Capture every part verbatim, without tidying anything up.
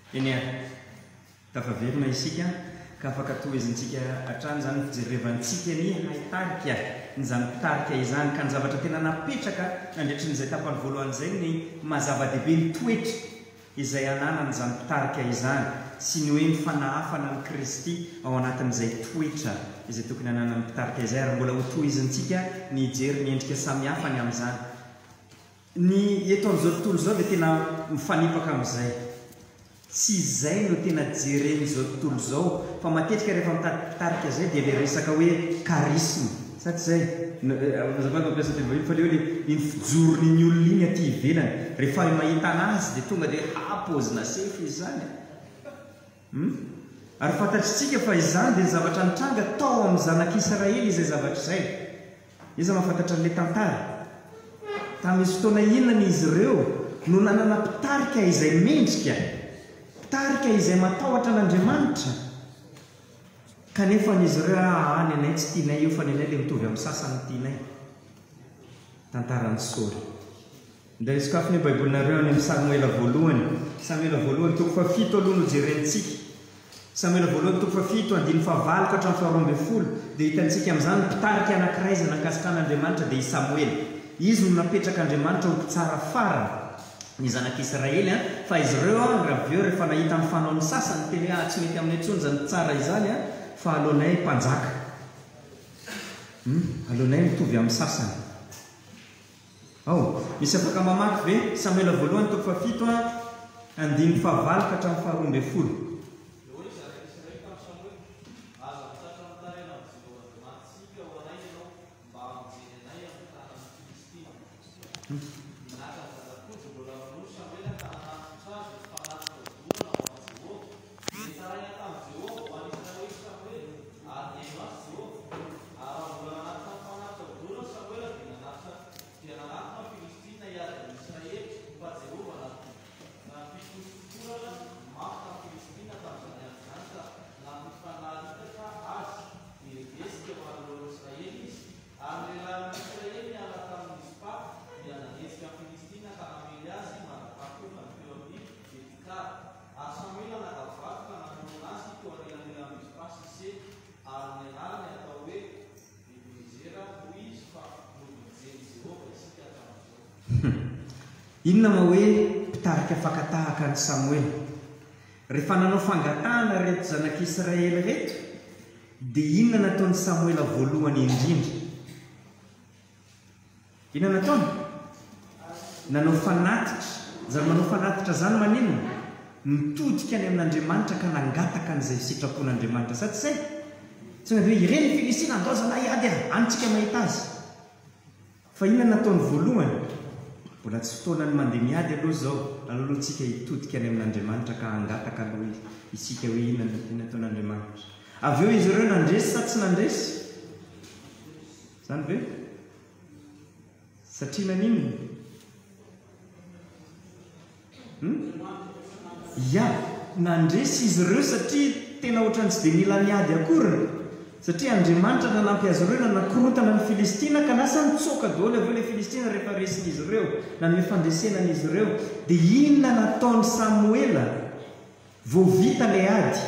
eny a tafaverina isika ka afaka toezintsika hatrany zany fijerevantsika ny haitarika nyzany mpitarika izany ka ny zavatra tena napetraka nandritry n'izay tapany voalohan'izay ny mazava-dehibe ny toetra izay ananany zany mpitarika izany sy ny hoe mifanahafana ny Kristy ao anatin'izay toetra izay tokony ananany mpitarika izay ary mbola ho toezintsika ny hijery ny endrika samihafany amin'izany ny eto amin'izao tontolo izao dia tena mifanipaka amin'izay tsy izay no tena jeren'izao tontolo izao fa matetika rehefa mitarika izay dia le resaka hoe karisma sa tsy zay mazava mampiasa teny vahiny fa le hoe le iny fijorony ny olona iny aty ivelany rehefa mahita anazy dia tonga dia apozina sefy izy zany ary fantatritsika fa izany dia zavatra nitranga tao amin'ny zanak'Israely izay zavatra izay iza mahafantatra n'ilay tantara tamin'izy fotoana inona izy ireo no nanana mpitarika izay mendrika mpitarika izay matahotra an'Andriamanitra kanefa n'izy ireo any anay tsy tianay io fa ny anay le mitovy amin'ny sasany tianay tantarany Saoly nday sokafo ny baibolinareo any amin'ny Samuela voalohany Samuela voalohany toko fafito aloha no jerentsika Samuela voalohany toko fafito andiny fahavalo ka hatramin'ny faharoa ambin'ny folo dia hitantsika amin'izany mpitarika anankiray izay nankasika an'Andriamanitra dia i Samuel izy no napetraka Andriamanitra ho mpitsara farany ny zanak'Israely a fa izy ireo a raveo rehefa nahita amin'ny fanaony sasany teny hoe tsy mety amin'ny antsony zany tsara izany a fa alohanay mpanjaka alohanay mitovy amin'ny sasany ao misy afaka mamaky ve Samuela voalohany toko fafito a andiny fahavalo ka hatramin'ny faharoa ambin'ny folo inona ma hoe mpitarika fakatahaka ny Samuel rehefa nanao fangatahana reto zanak'Israely reto dia inona nataony Samuela voalohany indrindra inona nataony nanao fanatitra zany manao fanatitra zany maninona nitodika any amin'Andriamanitra ka nangataka an'izay sitrapon'Andriamanitra sa tsy zay tsy hoe ireny Filistina andozana iady a antsika mahita azy fa inona nataony voalohany mbola tsy fotoana ny mandeha miady aloha zao alohantsika hitodika any amin'Andriamanitra ka hangataka aloha isika hoe inona inona ataon'Andriamanitra avy eo izy ireo nandresy sa tsy nandresy zany ve satria naninona ya nandresy izy ireo satria tena ohatrany tsy dia mila miady akory satria Andriamanitra nanampy azy ireo nanakorotana ny Filistina ka lasa nitsoaka daholo avy eo ilay Filistina rehefa resin'izy ireo na ny fandresenan'izy ireo dia inona nataony Samuela vao vita ilay ady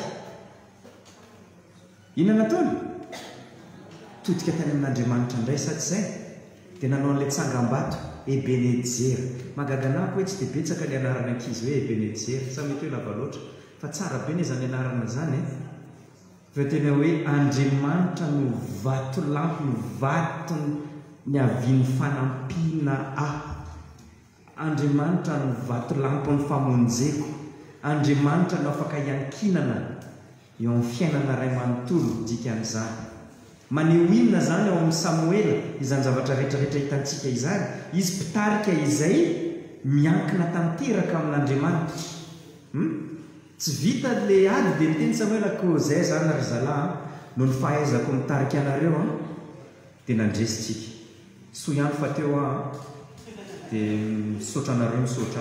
inona nataony todika tany amin'Andriamanitra indray sa tsy zay dia nanao an'ilay tsangam-bato Ebenezera magaganako hoe tsy dia betsaka ilay anarana ankizy hoe Ebenezera sa mety hoe lava loatra fa tsara be ny zany anarana zany e fa tena hoe Andriamanitra no vato lampy no vato ny aviany fanampiana aho Andriamanitra no vato lampy ny famonjeko Andriamanitra no afaka hiankinana eo amin'ny fiainana ray manontolo dikan'izany maneho inona zany ao amin'ny Samuela izany zavatra rehetrarehetra hitantsika izany izy mpitarika izay miankina tanteraka amin'Andriamanitra tsy vita le ady dia niteny Samuela ko zay zany ry zalahy no ny fahaizako mitarika anareo a dia nandresitsika so ihany fa teo a dia misaotra anareo misaotra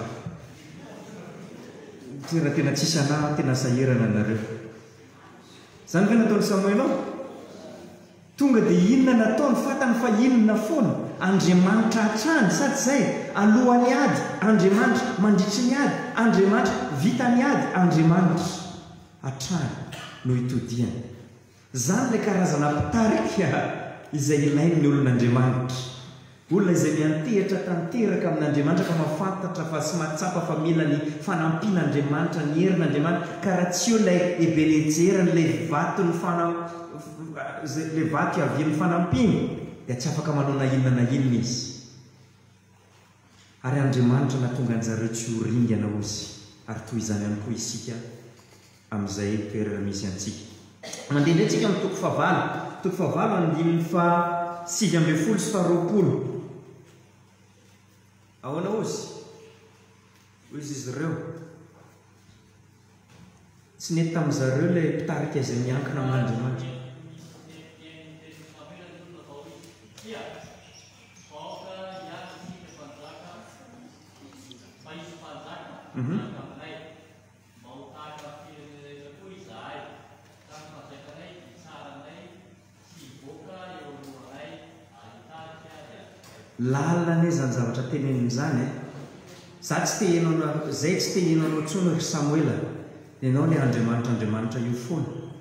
tena tena tsisy anahy tena sahirana anareo zany ve nataony Samuela tonga dia inona nataony fatany fa inona foana Andriamanitra hatrany sa tsy zay alohan'ny ady Andriamanitra, mandritry ny ady Andriamanitra, vita ny ady Andriamanitra, hatrany no hitodiany. Zany ilay karazana mpitarika izay ilainy ny olon'Andriamanitra, olona izay miantehitra tanteraka amin'Andriamanitra ka mafantatra fa sy mahatsapa fa mila ny fanampian'Andriamanitra, ny herin'Andriamanitra, ka raha tsy eo ilay Ebenezera ilay vato ny fana ilay vato avian'ny fanampiny dia tsy afaka manao na inona na inona izy. Ary Andriamanitra nahatonga an'zareo tsy ho ringana ozy, ary toy izany ihany koa isika amin'izay toerana misy antsika. Mandeha indray tsika amin'ny toko fahavalo, toko fahavalo andininy fa sivy ambin'ny folo sy faharoapolo. Ahoana ozy? Ozy izy ireo tsy nety tamin'izareo ilay mpitarika izay miankina amin'Andriamanitra. Lalina ne zany zavatra tenenin'izany e. Za tsy te henao zay tsy te henao tsony ry Samuela, ianao le Andriamanitra Andriamanitra io foana.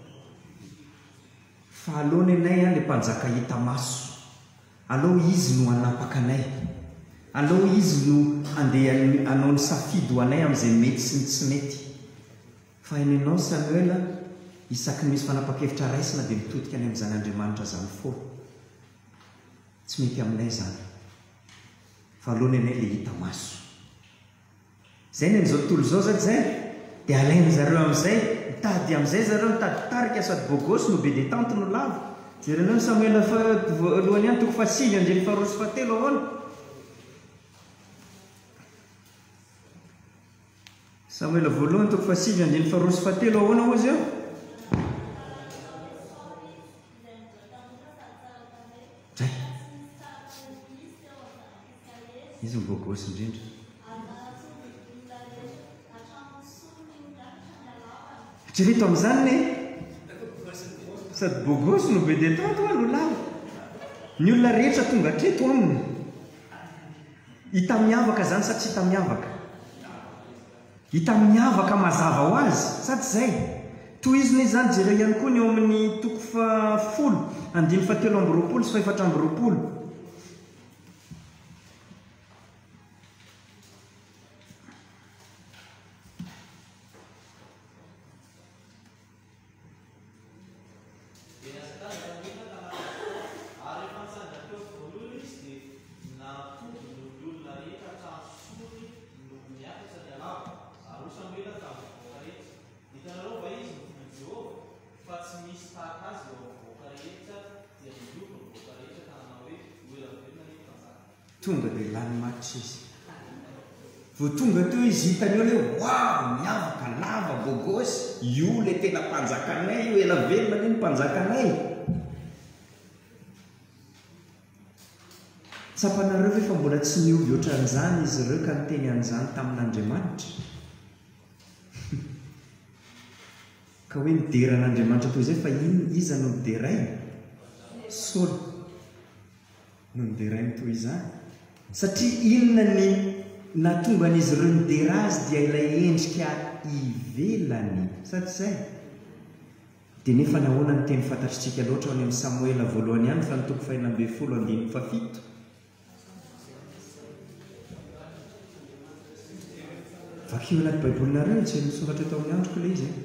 Fa aloha nenay a le mpanjaka hita maso, aloha izy no anapaka anay, aloha izy no andeha anao ny safidy ho anay amin'izay mety sy ny tsy mety. Fa henenao Samuela, isaky misy fanapakevitra raisina dia mitodika any amin'izany Andriamanitra zany foana. Tsy mety aminay zany. Fa aloha nenay le hita maso. Zay ny an'izao tontolo izao zany zay dia alainy zareo amin'izay, mitady amin'izay zareo mitady tarika sady bogosy no be detente no lava. Jerenao Samuela voalohany ihany toko fasivy andreny faharoa sy fahatelo ahoana. Samuela voalohany toko fasivy andreny faharoa sy fahatelo ahoana ozy eo? Zay. Izy mibogosy indrindra. Jereto amin'izany ne sady bogosy no be detente ho no lava. Ny olona rehetra tonga hatreto aminy hita miavaka zany sa tsy hita miavaka? Hita miavaka mazava ho azy sa tsy zay? Toy izy ne zany jereo ihany koa ny eo amin'ny toko fa folo andiny fa telo amby roapolo sy fa efatra amby roapolo. Tonga dia lany matitra izy. Vao tonga teo izy hitany eo ilay wow, miavaka lava bogosy, io ilay tena mpanjakanay, io ela velona ny mpanjakanay. Tsapanareo ve fa mbola tsy niovy ohatran'izany izy ireo ka niteny an'izany tamin'Andriamanitra? Ka hoe nideran'Andriamanitra toy izay fa ino iza no nideray? Saoly no niderainy toy izany. Satria inona ny nahatonga an'izy ireo nidera azy dia ilay endrika ivelany, sa tsy zay? Dia nefa ny ahoana ny teny fantatritsika loatra any amin'ny Samuela voalohany ihany fa ny toko faha enina ambin'ny folo andiny fa fito. Vakio anaty baibolinareo tsy misoratra eto amin'ny androko ilay izy.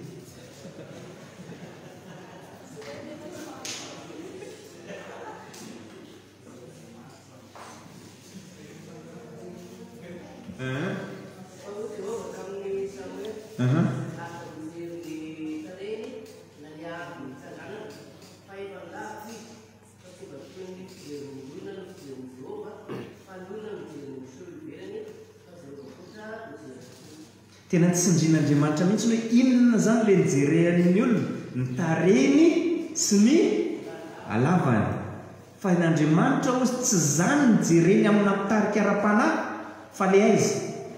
Tena nitsindrin'Andriamanitra mihitsy hoe inona zany le nijerehan'ny olona, ny tarehiny sy ny halavany. Fa n'Andriamanitra ozy tsy zany nijereny amina mpitarika ara-panahy fa le aiza?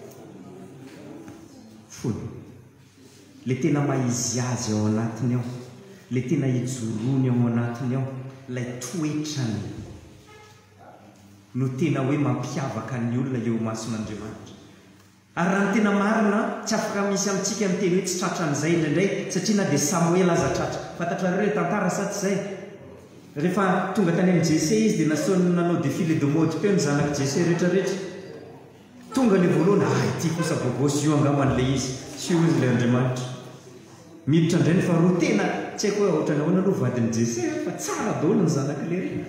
Fony. Le tena maizy azy ao anatiny ao, le tena hijoroany ao anatiny ao, lay toetrany. no tena hoe mampiavaka ny olona eo mason'Andriamanitra. Ary raha ny tena marina tsy afaka misy amintsika miteny hoe tsy tratra an'izay indraindray satria na dia Samoel aza tratra. Fantatrareo hoe tantara sa tsy izay? Rehefa tonga tany amin'ny Jese izy dia nasaony nanao défilé de mode teo ny zanaky Jese rehetrarehetra. Tonga ilay voalohany, ah ity kosa bôbôsy io angaman'ilay izy, sy io izy ilay Andriamanitra. Miditra indray ny faharoa tena tsy haiko hoe ohatrany ahoana aloha vadin'ny Jese fa tsara daholo ny zanaky ilay.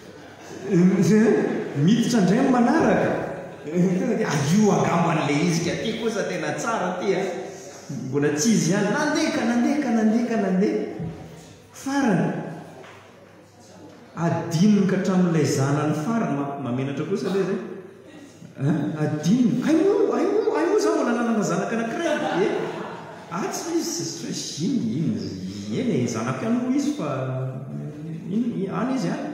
Miditra indray ny manaraka. Io angaman'ilay izy ka ty kosa tena tsara ty a. Mbola tsy izy ihany. Nandeha ka nandeha ka nandeha ka nandeha. Farany. Adinony ka hatramin'ilay zanany farany mamenatra kosa ilay zay. Adinony. Aio aio aio zaho mbola nanana zanaka anankiray. E ah tsy izy iny iny eny zanaka ano izy fa any izy any.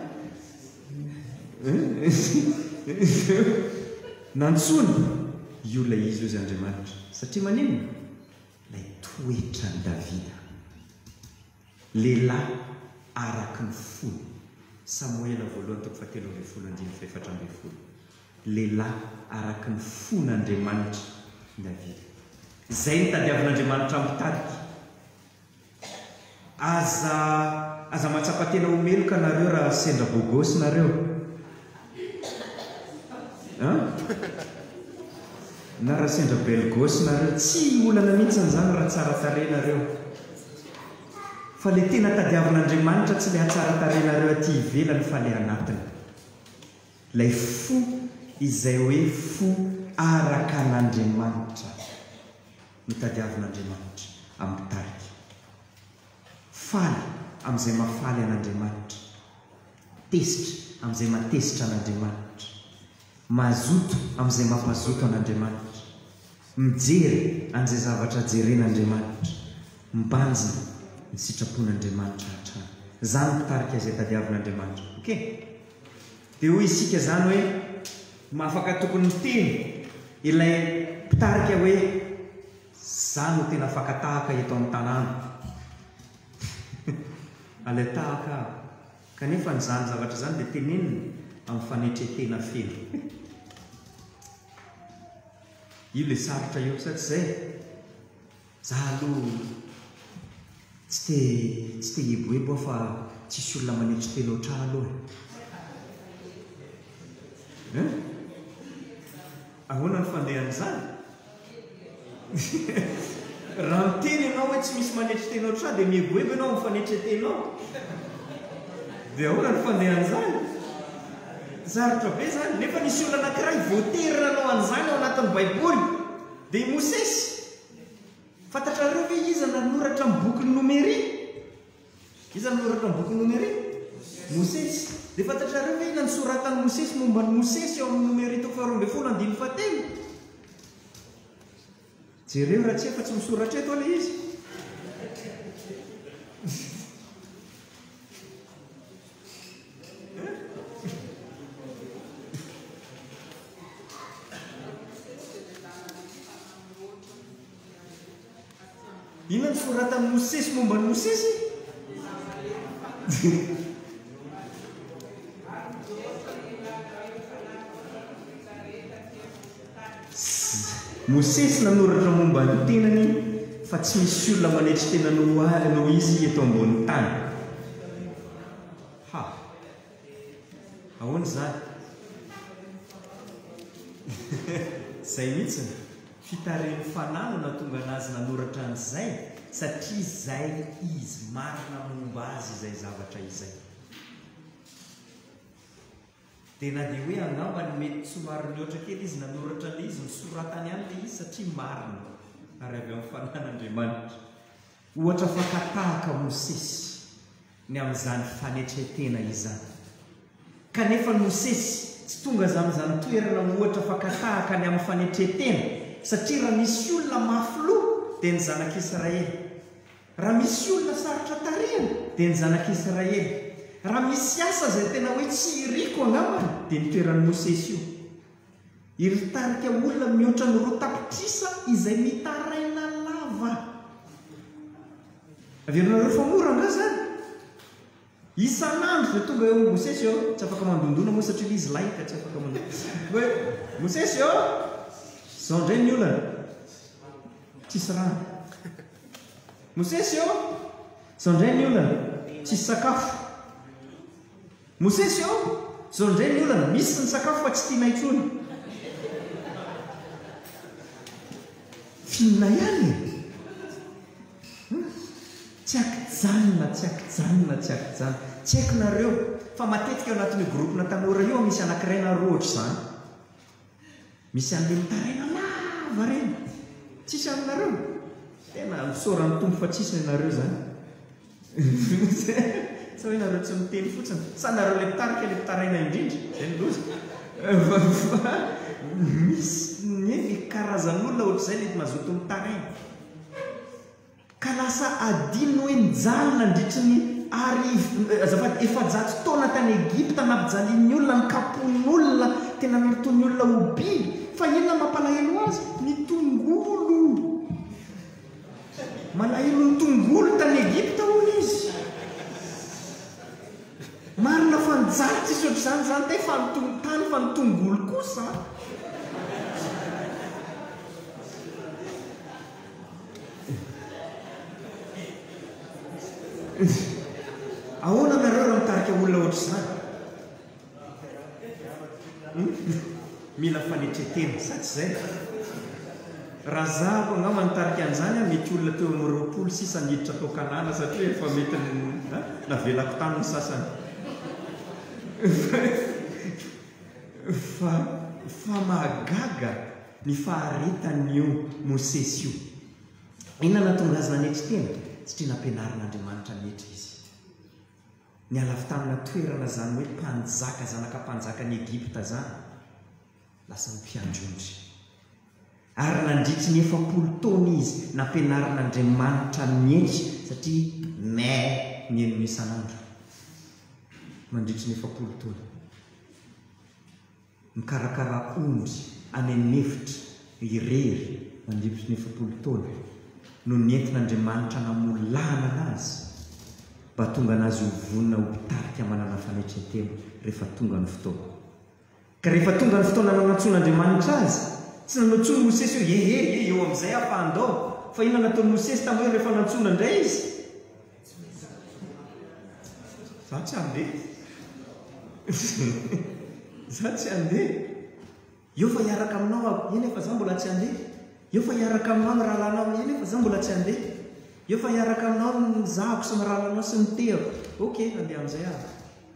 Nantsony io ilay izy io zay Andriamanitra satria maninona ilay toetrany Davida, lehilahy araky ny fony. Samoela voalohany toko fahatelo ambin'ny folo andiny faefatra ambin'ny folo. Lehilahy araky ny fon'Andriamanitra Davida. Izay ny tadiavin'Andriamanitra mitariky. Aza aza matsapa tena omeloka nareo raha sendra bôgôsy nareo. Na raha sendra belgôsy nareo tsy olana mihitsy an'izany raha tsara tarehy nareo. Fa le tena tadiavin'Andriamanitra tsy le hatsara tarehy nareo aty ivelany fa le anatiny. Ilay fo izay hoe fo araka an'Andriamanitra no tadiavin'Andriamanitra amin'ny tariky. Faly amin'izay mafaly an'Andriamanitra. Tesitra amin'izay matesitra an'Andriamanitra. Mazoto amin'izay mampazoto an'Andriamanitra. Mijery an'izay zavatra jeren'Andriamanitra. Mibanjina ny sitrapon'Andriamanitra hatrany. Zany mpitarika izay tadiavin'Andriamanitra. Ok? Dia hoy isika zany hoe mahafaka tokony miteny ilay mpitarika hoe zany no tena afaka tahaka eto amin'ny tanàna. Alay tahaka kanefa ny zany zavatra zany dia tenenina amin'ny fanetretena feno. Io le sarotra io sa tsy izay? Za aloha tsy te tsy te heboebo fa tsisy olona manetry tena oatra aloha. Ahoana ny fandehan'izany? Raha miteny ianao hoe tsy misy manetry tena oatra dia miheboebo ianao amin'ny fanetretenao. Dia ahoana ny fandehan'izany? Sarotra be zany. Nefa nisy olona anankiray voaterina anao an'izany ao anatin'ny Baiboly dia Mosesy. Fantatrareo ve iza nanoratra amin'ny boky Nomery? Iza nanoratra amin'ny boky Nomery? Mosesy. Dia fantatrareo ve ina nisoratan'i Mosesy momba ny Mosesy ao amin'ny Nomery toko faharoa ambin'ny folo andiny fahatelo? Jereo raha tsy efa tsy misoratra eto ilay izy. Ina nisoratan'i Mosesy momba ny Mosesy? Mosesy nanoratra momba ny tenany fa tsy misy olona manetry tena noho izy eto ambony tany. Ha! Ahoana zany? Zay mihitsy fitaren'ny fanahy no natonga anazy nanoratra an'izay satria izay izy marina momba azy izay zavatra izay. Dia na dia hoe angambany mety somary mihoatra kely izy nanoratra ilay izy nisoratany ihany ilay izy satria marina ary avy amin'ny fanan'Andriamanitra. Ohatra fakatahaka Mosesy ny amin'izany fanetretena izany. Kanefa Mosesy tsy tonga za amin'izany toerana ohatra fakatahaka ny amin'ny fanetretena satria raha misy olona mafiloha dia ny zanak'Israely. Raha misy olona sarotra tarehana dia ny zanak'Israely. Raha misy asa izay tena hoe tsy iriko angambany dia ny toeran'ny Mosesy io. Iritarika olona mihoatra ny roa tapitrisa izay mitaraina lava. Averinareo fa mora nga zany? isan'andro re tonga eo mosesy eo tsy afaka mandondona moa satria izy laika tsy afaka mandona hoe mosesy eo zao ndray ny olana tsisy rano mosesy eo zao ndray ny olana tsisy sakafo mosesy eo zao ndray ny olana misy ny sakafo fa tsy tiana intsony finona ihany tsy akijanona tsy akijanona tsy akijanona tsy haiko nareo fa matetika eo anatin'io groupe na tanora io misy anankiraina roa ohatra izany misy an'le mitaraina lava reny tsisy aminareo tena misaoran'ny tombo fa tsisy nareo zany sa hoe nareo tsy miteny fotsiny sa nareo le mitarika le mitaraina indrindra zay ny loza misy ny karazan'olona ohatr'izay le mazoto mitaraina ka lasa adino hoe mijalona andritry ny ary azafady efajato taona tany Egipta nampijalian'ny olona ny kapon'olona tena mirotony olona ho biby fa inona mampalahelo azy ny tongolo malahelo ny tongolo tany Egipta hono izy marina fa nijaly tsisy ohatr'izany zany te fa nytany fa ny tongolo kosa ahoana nareo raha mitarika olona ohatr'izany mila fanetretena sa tsy zay raha zahako angamba nitarika an'izany a mety olona teo amin'ny roapolo sisa niditra tao kanana satria efa mety navelako tany ny sasany fa fa mahagaga ny faharetan'io Mosesy io inona natonga azy nanetritena satria nampianarin'Andriamanitra netra izy ny alavy tamina toerana zany hoe mpanjaka zanaka-mpanjaka ny Egipta zany lasa mpiandrondry ary nandritry ny efapolo taona izy nampianarin'Andriamanitra mihetsy satria may ny eno isan'andro mandritry ny efapolo taona mikarakara ondry any an'efitra irery mandritry ny efapolo taona no nentin'Andriamanitra namolana anazy mba tonga anazy ho vonina ho mpitarika manana fanetretena rehefa tonga ny fotoana ka rehefa tonga ny fotoana nanantson'Andriamanitra azy tsy nanantsony Mosesy hoe ehe eo amin'izay ampandao fa inona nataony Mosesy tamin'io rehefa nantsona indray izy za tsy andeha za tsy andeha eo fa hiaraka aminao eny efa za mbola tsy andeha eo fa hiaraka aminao ny rahalanao eny efa za mbola tsy andeha eo fa hiaraka aminao ny zahako sy ny rahalanao sy ny tehako ok andeha amin'izay avy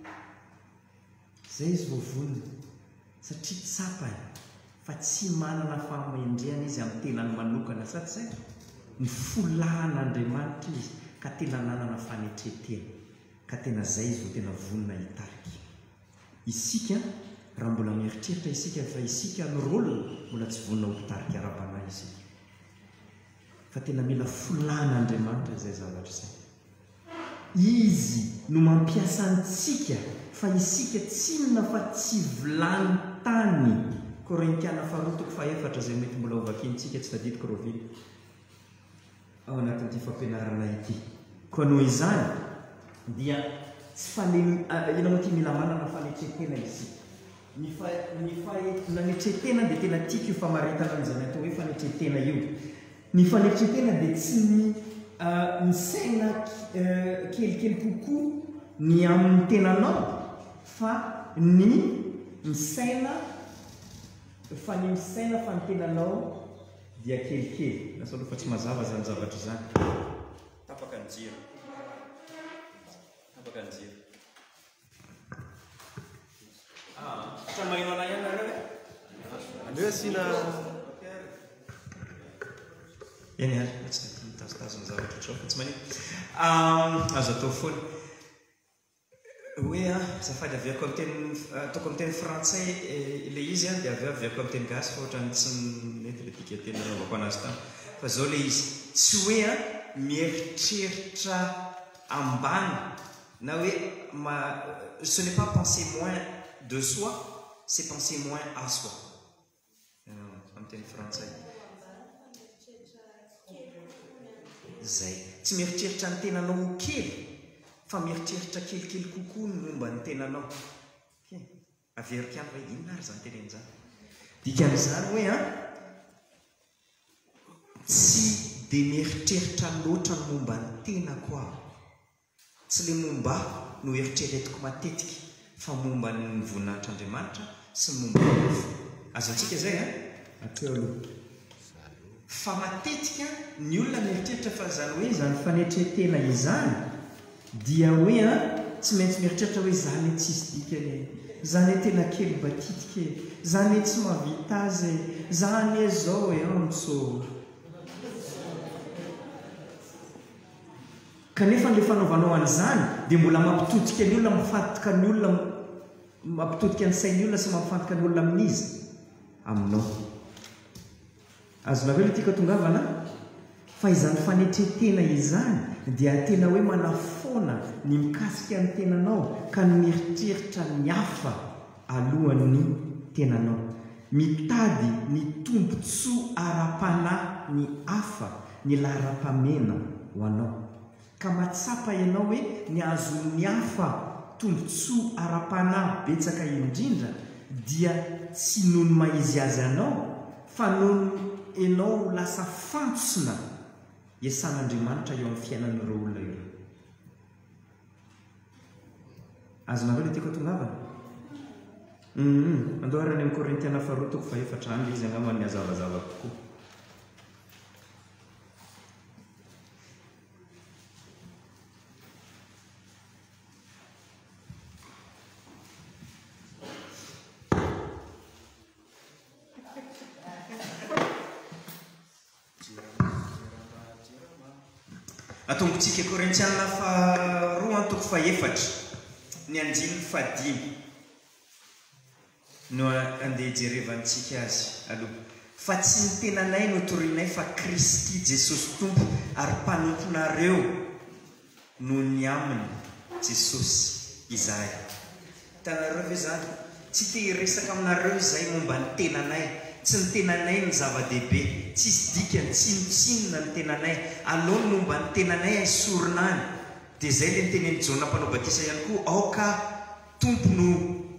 zay izy voavonina satria tsapany fa tsy manana fahamendrehana izy amin'ny tenany manokana sa tsy zay ny folahan'Andriamanitra izy ka tena nanana fanetretena ka tena zay izy vo tena vonina hitarika isika raha mbola mieritreritra isika fa isika ny rôlina mbola tsy vonina ho mpitarika ara-panahy isika fa tena mila folahan'Andriamanitra izay zavatra izay izy no mampiasa antsika fa isika tsinona fa tsy vilany tany Korintiana faharotoko faefatra zay mety mbola hovakintsika tsy tadidiko rovily ao anatin'ity fampianarana ity koa noho izany dia tsy fane ina moa ty mila manana fanetretena isika ny fa ny fa nanetretena dia tena tiako io famaritana an'izany atao hoe fanetretena io ny fanetretena dia tsy ny misaina kelikely kokoa ny amin'ny tenanao fa ny misaina fa ny misaina fa ny tenanao dia kelikely lasa aloha fa tsy mazava zany zavatra zany tapaka ny jiro tapaka ny jiro ah tra mahino anay ihany nareo andreo asina eny ary tsy mitazitazo ny zavatra trao fa tsy manino azo atao foana hoe a zafady aviako amin'ny teny ataoko amin'ny teny frantsay le izy a dia avy eo aviako amin'ny teny gasy fa ohatrany tsy mety le dika teny naovako anazy tany fa zao le izy tsy hoe a mieritreritra ambany na hoe ma ce n'est pas penser moins de soi c'est penser moins à soi amin'ny teny frantsay zay tsy mieritreritra ny tenanao kely fa mieritreritra kelikely kokoa ny momba ny tenanao. Averika any hoe inona ary zany tenen'izany. Dikan'izany hoe a tsy dia mieritreritra loatra ny momba ny tenako aho. Tsy le momba no eritreretiko matetika fa momba ny voninahitr'Andriamanitra sy ny momba ny mofo. Azontsika izay a? Ateo aloha. Fa matetika ny olona mieritreritra fa zany hoe zany fanetretena izany dia hoe a tsy maintsy mieritreritra hoe zany tsisy dikany, zany tena kely batitika, zany tsy mahavita azy, zany zao e antso. Kanefa le fanaovanao an'izany dia mbola mampitodika ny olona, mafantoka ny olona, mampitodika ny sain'ny olona sy mampifantoka ny olona amin'izy aminao. Azonareo ilay tiaka tongavana? Fa izany fanetretena izany dia tena hoe manafoana ny mikasika ny tenanao ka ny mieritreritra ny hafa alohan'ny tenanao, mitady ny tombontsoa ara-panahy ny hafa, ny lara-pamena ho anao, ka matsapa ianao hoe ny azon'ny hafa tombontsoa ara-panahy betsaka indrindra dia tsy noho ny maizy azy anao fa noho ianao lasa fantsona iasan'Andriamanitra eo amin'ny fiainan'ireo olona ireo. Azonareo ilay tiako tongavana? Mhm. Andao arany amin'ny Korintiana faharoa toko fahaefatra andro izy angamba ny hazavazava kokoa. Atombotsika Korintiana faharoa toko fahaefatra ny andininy fahadimy no andeha jerevantsika azy aloha. Fa tsy ny tenanay no torianay fa Kristy Jesosy Tompo ary mpanomponareo no ny aminy Jesosy izahay. Tanareo ve zany? Tsy te hiresaka aminareo izay momba ny tenanay. Tsy ny tenanay ny zava-dehibe, tsisy dikany, tsy mitsinona ny tenanay. Aleo ny momba ny tenanay aisorina any. Dia izay ilay nitenen'i Jona mpanao batisa ihany koa, aoka tompo no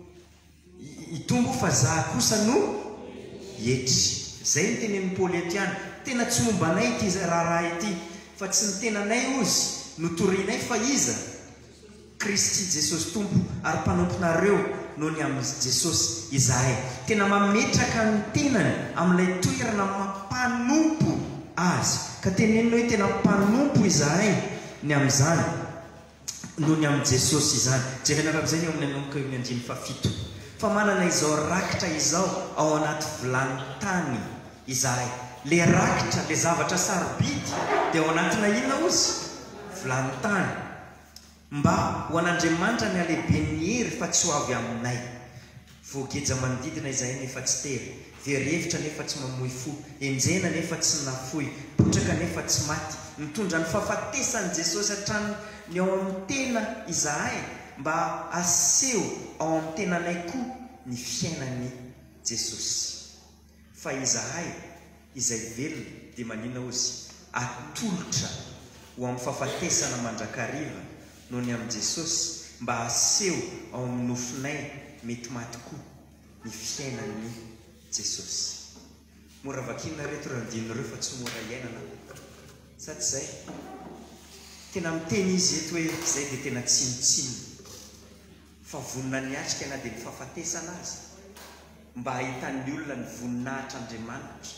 hitombo fa za kosa no hietry. Izay ny tenen'i Paoly ety ihany. Tena tsy momba anay ity raharaha ity, fa tsy ny tenanay ozy no torianay fa iza Kristy Jesosy Tompo ary mpanomponareo noho ny amin'ny Jesosy izahay. Tena mametraka ny tenany amin'ilay toerana mampanompo azy, ka tenenina hoe tena mpanompo izahay ny amin'izany noho ny amin'ny Jesosy izany. Jerena amin'izay eo amin'ny anomboka eo amin'ny andiny fafito. Fa manana izao rakitra izao ao anaty vilany tany izahay. Le rakitra, le zavatra sarobidy dia ao anatina inona ozy? Vilany tany. Mba ho an'Andriamanitra ny alehiben'ny hery fa tsy ho avy aminay. Voageja manodidina izahay nefa tsy tery, verhevitra nefa tsy mamoy fo, enjena nefa tsy nafoy, potraka nefa tsy maty, mitondra ny fahafatesany Jesosy hatrany ny ao amin'ny tena izahay, mba aseho ao amin'ny tenanay koa ny fiainan'ny Jesosy. Fa izahay izay velona dia manina ozy atolotra ho amin'ny fahafatesana mandrakariva noho ny amin'ny Jesosy, mba aseho ao amin'ny nofinay mety maty koa ny fiainan'ny Jesosy. Mora vakina reto randinareo fa tsy mora iainana. Sady izay tena miteny izy eto hoe izay dia tena tsinotsinona, fa vonina ny atrika na dia ny fahafatesana azy mba hahitan'ny olona ny voninahitr'Andriamanitra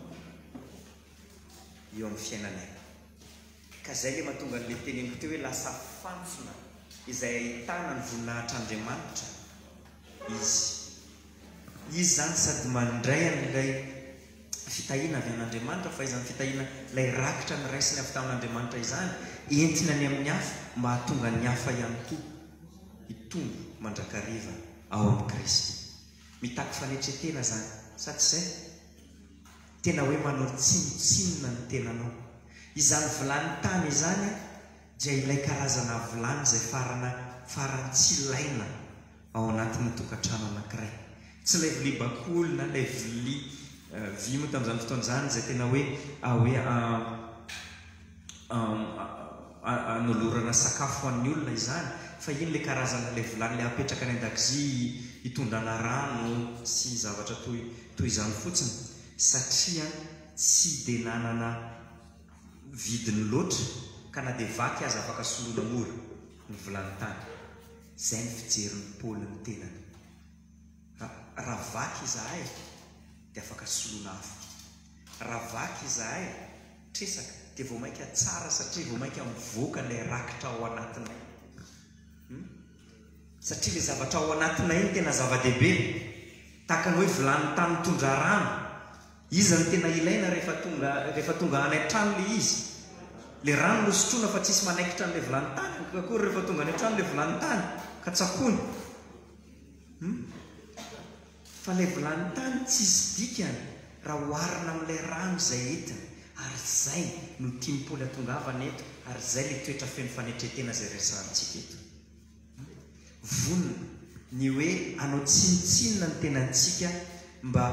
eo amin'ny fiainanay. Ka izay le mahatonga an'ilay teneniko teo hoe lasa fantsona izay ahitana ny voninahitr'Andriamanitra izy. Izy zany sady mandray an'ilay fitahiana avy an'Andriamanitra, fa izany fitahiana ilay rakitra ny raisiny avy tamin'Andriamanitra izany entina ny amin'ny hafa mba hahatonga ny hafa ihany koa hitombo mandrakariva ao amin'ny Kristy. Mitaky fanetretena zany, sady izay tena hoe manao tsinotsinona ny tenanao. Izany vilany tany izany dia ilay karazana vilany izay farana farany tsy ilaina ao anatin'ny tokantrano anankiray. Tsy ilay vilia bakoly na ilay vilia vy moa tamin'izany fotoana izany izay tena hoe hoe anolorana sakafo an'ny olona izany, fa iny le karazana le vilany le apetraka ny an-dakozia hitondrana rano sy zavatra toy toy izany fotsiny, satria tsy de nanana vidiny loatra ka na de vaky aza afaka soloana mora ny vilany tany. Zay ny fijerin'ny Paoly ny tenany. Raha vaky izahay dia afaka soloana hafa. Raha vaky izahay tresaka dia vao mainka tsara satria vao mainka mivoaka ilay rakitra ao anatinay. Hmm? Satria ilay zavatra ao anatinay iny tena zava-dehibe. Tahaka ny hoe vilany tany mitondra rano. Izy ny tena ilaina rehefa tonga rehefa tonga any an-trano le izy. Le rano no sotroina fa tsisy manaikitra an'ilay vilany tany. Akory rehefa tonga any an-trano ilay vilany tany ka tsakony. Hmm? Fa ilay vilany tany tsisy dikany raha oharina amin'ilay rano izay entiny. Ary zay no tian'ny Paoly atongavana eto, ary zay le toetra feno fanetretena izay resahantsika eto. Vonona ny hoe anao tsinitsinina ny tenantsika mba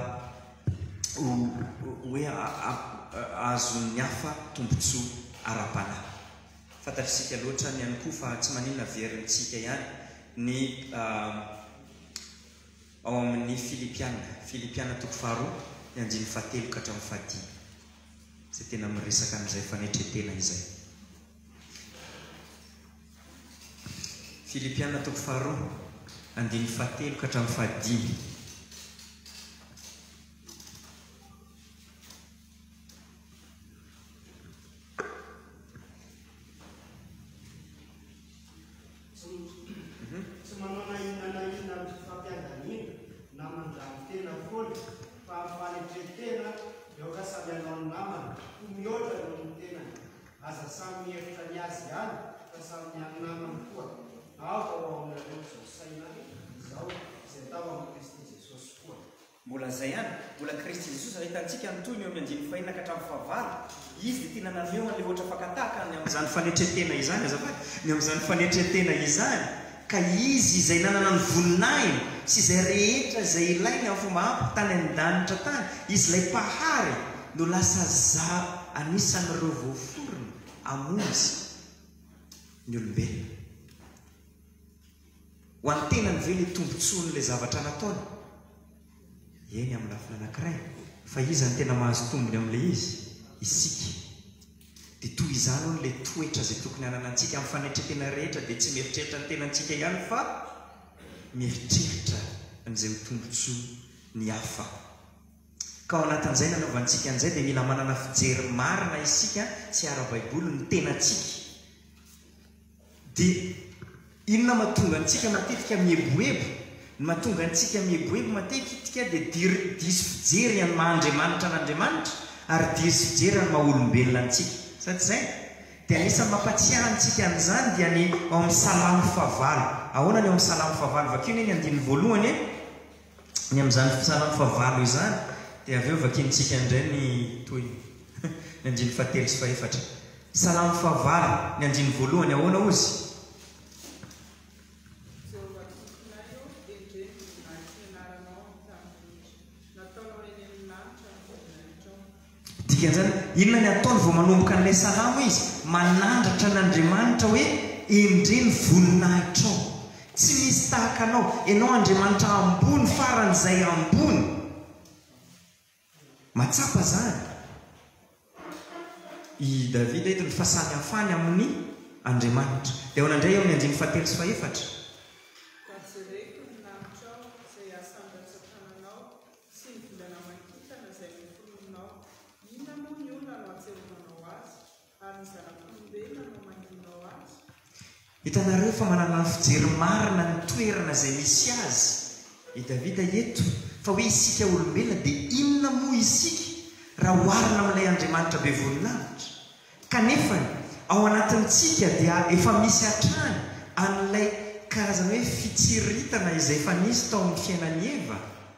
hoe azon'ny hafa tombontsoa ara-panahy. Fantatritsika loatra ny ihany koa fa tsy maninona veryntsika ihany ny ao amin'ny Filipiana, Filipiana toko faharoa ny andiny fahatelo ka hatramin'ny fahadimy. Izay tena miresaka amin'izay fanetretena izay. Filipiana toko faharoa andiny fahatelo ka hatramin'ny fahadimy. Tsy manana inana ina fampiadanina na mandrano tena foana fa fanetretena eo samy anao ny namana ho mihoatra eo ny tenany. Aza samy mihevitra ny azy ihany fa samy ny namany koa. Ao ao aminareo izao saina izao izay tao amin'ny Kristy Jesosy koa. Mbola zay ihany, mbola Kristy Jesosy ahitantsika antoy ny eo amin'ny andiny fahina ka hatramin'ny fahavalo. Izy dia tena naneho an'ilay ohatra fakataka ny amin'izany fanetretena izany azafady, ny amin'izany fanetretena izany. Ka izy izay nanana ny voninahiny sy izay rehetra izay ilainy amin'ny fomba ampy tany an-danitra tany, izy ilay mpahary no lasa za anisan'ireo voaforona amonjy ny olombelona. Ho any tenany ve le tombontsoan'ilay zavatra nataony? Eny amin'ny lafiny anankiray, fa izy ny tena mahazo tombony amin'ilay izy, isika. Dia toy izany hono ilay toetra izay tokony hananantsika amin'ny fanetretena rehetra, dia tsy mieritreritra ny tenantsika ihany fa mieritreritra an'izay ho tombontsoa ny hafa. Ka ao anatin'izay nanaovantsika an'izay dia mila manana fijery marina isika sy ara-baiboly ny tenantsika. Dia inona mahatonga antsika matetika mieboebo? Ny mahatonga antsika mieboebo matetika dia diso fijery ny maha-Andriamanitra n'Andriamanitra ary diso fijery ny maha-olombelona antsika. Sady zay dia anisan'ny mampatsiahy antsika an'izany dia ny ao amin'ny salamo fahavalo. Ahoana ny ao amin'ny salamo fahavalo? Vakio ny andiny voalohany e, ny amin'izany salamo fahavalo izany dia avy eo vakintsika indray ny toy ny andiny fahatelo sy fahaefatra. Salamo fahavalo ny andiny voalohany ahoana ozy? Dikan'izany inona ny ataony vao manomboka an'ilay salamo izy? Manandratra n'Andriamanitra hoe endreny voninahitra ao. Tsy misy tahaka anao, ianao Andriamanitra ambony faran'izay ambony. Matsapa zany. I Davida eto ny fahasamihafany amin'ny Andriamanitra. Dia ahoana indray ao ny andiny fahatelo sy fahaefatra. Hitanareo fa manana fijery marina ny toerana izay misy azy i Davida eto, fa hoe isika olombelona dia inona moa isika raha oharina amin'ilay Andriamanitra be voninahitra? Kanefa ao anatintsika dia efa misy hatrany an'ilay karazana hoe fitsiritana izay efa nisy tao amin'ny fiainan'ny Eva,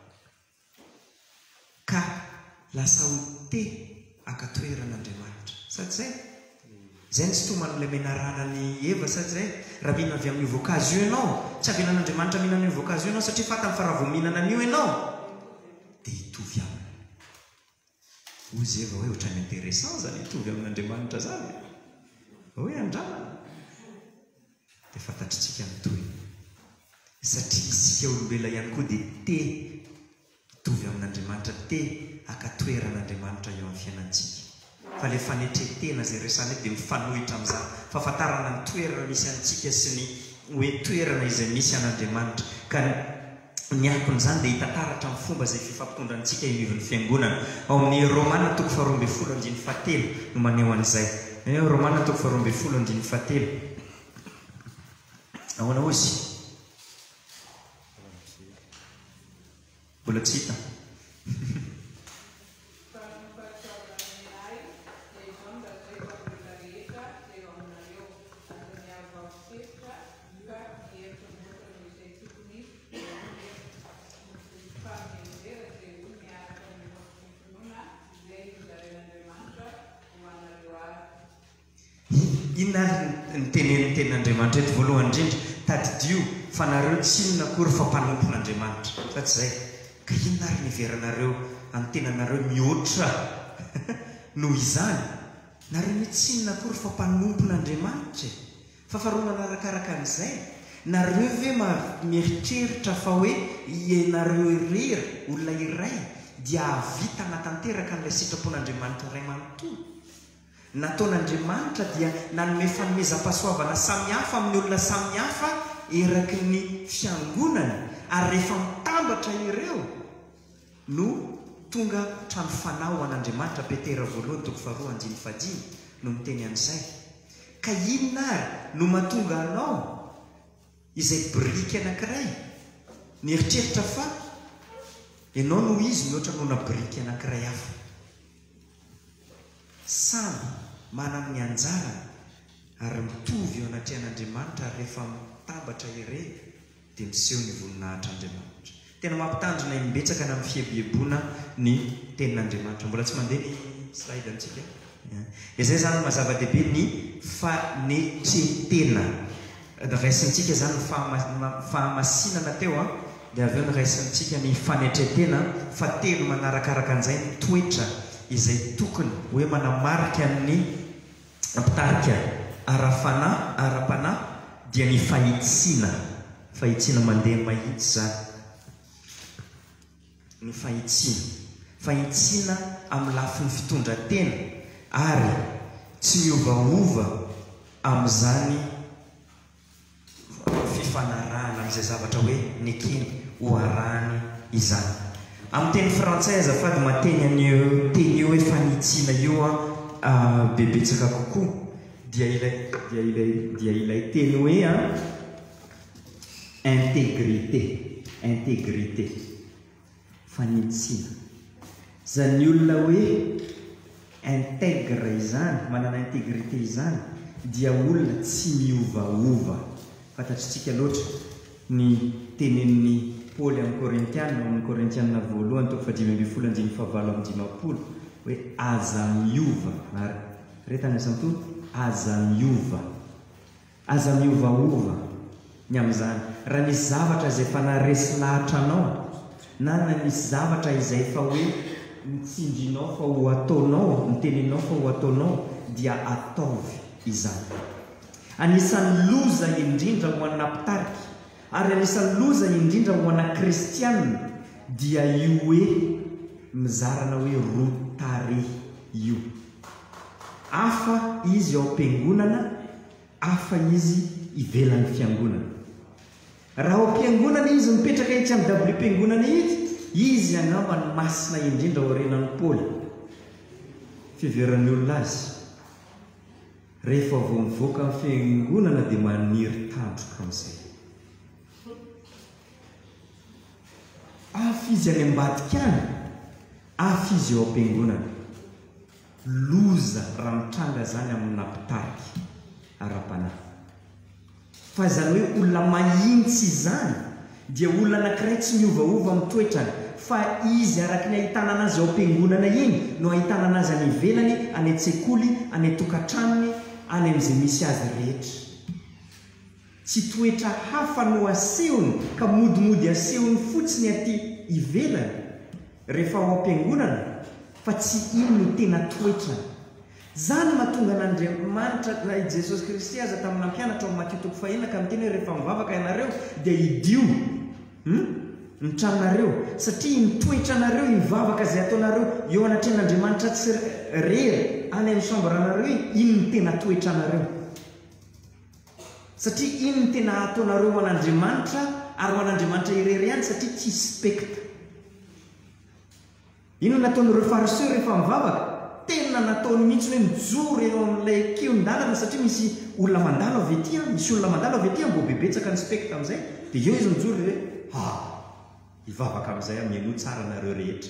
ka lasa ho te ankatoeran'Andriamanitra. Sady zay zay ny tsy toman'ilay menarana ny Eva, sady zay raha mihinana avy amin'ny voankazo io ianao, tsy avenan'Andriamanitra mihinana ny voankazo io ianao satria fatany fa raha vao mihinana an'io ianao dia hitovy aminy. Ozy Eva hoe ohatrany intéressant zany hitovy amin'Andriamanitra zany. hoe andramana dia fantatritsika mitoy satria isika olombelona ihany koa dia te tovy amin'Andriamanitra, te akatoeran'Andriamanitra eo amin'ny fiainantsika. Fa le fanetretena zay resany dia mifanohitra amin'izany fahafantarana ny toerana misy antsika sy ny hoe toerana izay misy an'Andriamanitra. Ka ny akon'izany dia hitantaratra amin'ny fomba izay fifampitondrantsika io ny fiangonana. Ao amin'ny Romana toko faharoa ambin'ny folo andiny fahatelo no maneho an'izay. Romana toko faharoa ambin'ny folo andiny fahatelo. Ahoana ozy? Mbola tsy hita. Inona ny tenen'ny tenin'Andriamanitra eto voalohany indrindra tadidio fa nareo tsy inona akory fa mpanompon'Andriamanitra fa tsy izay. Ka inona ary niveranareo amin'ny tenanareo mihoatra noho izany nareo ny tsy inona akory fa mpanompon'Andriamanitra. Fa faharoa manarakaraka an'izay nareo ve mieritreritra fa hoe ianareo irery olona iray dia havita hanatanteraka n'ilay sitrapon'Andriamanitra iray manontolo. Nataon'Andriamanitra dia nanome fanomezam-pahasoavana samihafa amin'ny olona samihafa eraky ny fiangonana, ary rehefa mitambatra ireo no tonga trano fanao an'Andriamanitra. Petera voalohany toko faharoa andiny fadimy no miteny an'izay. Ka inona ary no mahatonga anao izay biriky anankiray nieritreritra fa ianao no izy mihoatra nona biriky anankiray hafa? Samy manana ny anjarany ary mitovy eo anatrehan'Andriamanitra. Rehefa mitambatra ireny dia miseho ny voninahitr'Andriamanitra. Tena mampitandrina imbetsaka na amin'ny fihebiebona ny tenin'Andriamanitra. Mbola tsy mandeha ny slide antsika. Izay zany mazava-dehibe ny fanetretena. Raisintsika zany fahamasinana teo a, dia avy eo ny raisintsika ny fanetretena. Fa telo manarakaraka an'izay ny toetra izay tokony hoe manamarika ny mpitarika ara-fanahy ara-panahy dia ny fahitsiana. Fahitsiana mandeha mahitsy zany. Ny fahitsiana fahitsiana amin'ny lafin'ny fitondran-tena ary tsy miovaova amin'izany fifanarahana amin'izay zavatra hoe nekeny hoarahany izany. Amin'ny teny frantsay azafady mateny an'io teny io hoe fanitsiana io a bebetsaka kokoa dia ilay dia ilay dia ilay teny hoe a intégrité intégrité fanitsiana. Zany olona hoe intègre izany, manana intégrité izany dia olona tsy miovaova. Fantatritsika loatra ny tenen'ny Paoly amin'ny Korintiana, amin'ny Korintiana voalohany toko fadimy ambin'ny folo andiny fahavalo amin'ny dimapolo hoe aza miova. Ary retana santo aza miova, aza miovaova ny amin'izany. Raha nisy zavatra izay efa naresy lahatra anao na na nisy zavatra izay efa hoe mitsindrinao fa ho ataonao, miteninao fa ho ataonao dia ataovy izany. Anisan'ny loza indrindra ho an'ny mpitarika ary anisan'ny loza indrindra ho an'ny kristianina dia io hoe mizarana hoe rotare io. Hafa izy ao am-piangonana, hafa izy ivelan'ny fiangonana. Raha ao am-piangonana izy mipetraka itsy amin'ny dabilio mpiangonana itsy, izy angamba ny masina indrindra ao aorianan'ny Paoly. Fiveran'ny olona azy rehefa vao mivoaka amin'ny fiangonana dia maniry tandroka amin'izay. Hafa izy any ambadika any, hafa izy eo am-piangonana. Loza raha mitranga zany amin'ny mpitarika ara-panahy. Fa zany hoe olona mahintsy izany dia olona anankiray tsy miovaova amin'ny toetrany, fa izy araka ny ahitana anazy ao am-piangonana iny no ahitana anazy any ivelany, any an-tsekoly, any an-tokantranony, any amin'izay misy azy rehetra. Tsy toetra hafa no asehony ka modimody asehony fotsiny aty ivelany rehefa ao am-piangonana, fa tsy iny no tena toetrany. zany mahatonga n'Andriamanitra na Jesosy Kristy aza tamin'ny mpianatra amin'ny Matteo toko fahina ka miteny hoe rehefa mivavaka ianareo dia idio ny tranonareo satria mitoetra anareo mivavaka izay ataonareo eo anatrehan'Andriamanitra tsy rery any amin'ny sambranareo iny ny tena toetra anareo satria iny ny tena ataonareo ho an'Andriamanitra ary ho an'Andriamanitra irery ihany satria tsy specta ino nataon'ireo fariseo rehefa mivavaka tena nataony mihitsy hoe mijoro eo amin'ilay keon-dalana satria misy olona mandalo avy ety misy olona mandalo avy ety mbo bebetsaka ny specta amin'izay dia eo izy mijoro hoe ha hivavaka amin'izay amieno tsara nareo rehetra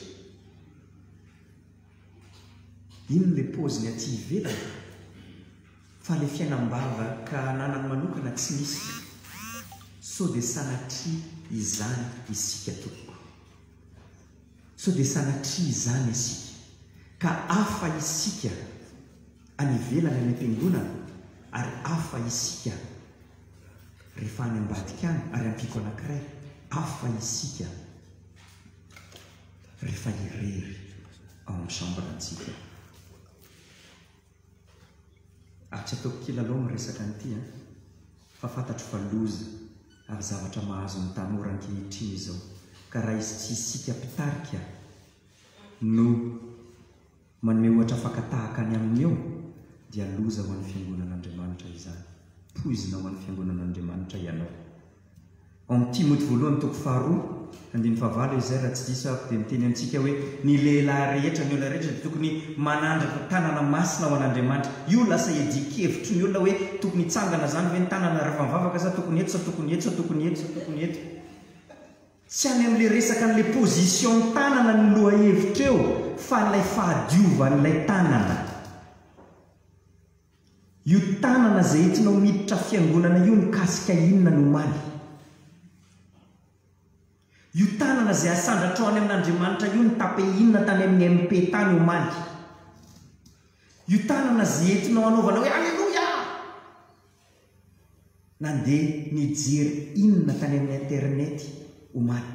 ino le poziny aty ivelany fa le fiainam-bava ka nanany manokana tsy misy so dia sanatria izany isika tompoko so dia sanatria izany isika ka afa isika anivelana ny am-piangonana ary afa isika rehefa any ambadika any ary ampiko anankiray afa isika rehefa irery ao amin'ny sambrantsika ary tsy ataoko kilalao miresaka an'ity a fa fantatro fa loza ary zavatra mahazo ny tanora ankehitriny izao ka raha izy tsy isika mpitarika no manome ohatra fakatahaka any aminy eo dia loza ho an'ny fiangonan'Andriamanitra izany poizina ho an'ny fiangonan'Andriamanitra ianao ao amin'ny Timoty voalohany toko faharoa andiny favalo izay raha tsy diso ako dia miteny amintsika hoe ny lehilahy rehetra ny olona rehetra dia tokony manandraka tanana masina ho an'Andriamanitra io lasa edikevitry ny olona hoe tokony hitsangana zany hoe ny tanana rehefa mivavaka sa tokony eto sa tokony eto sa tokony eto sa tokony eto tsy any amin'ilay resaka n'ilay position tanana ny loha hevitra eo fa n'ilay fahadiovan'ilay tanana io tanana izay entinao miditra fiangonana io mikasika inona no maly io tanana izay asandratra any amin'Andriamanitra io ny tape inona tany amin'ny M P tany ho maly io tanana izay entinao anaovana hoe alleluia nandeha nijery inona tany amin'ny internet ho maly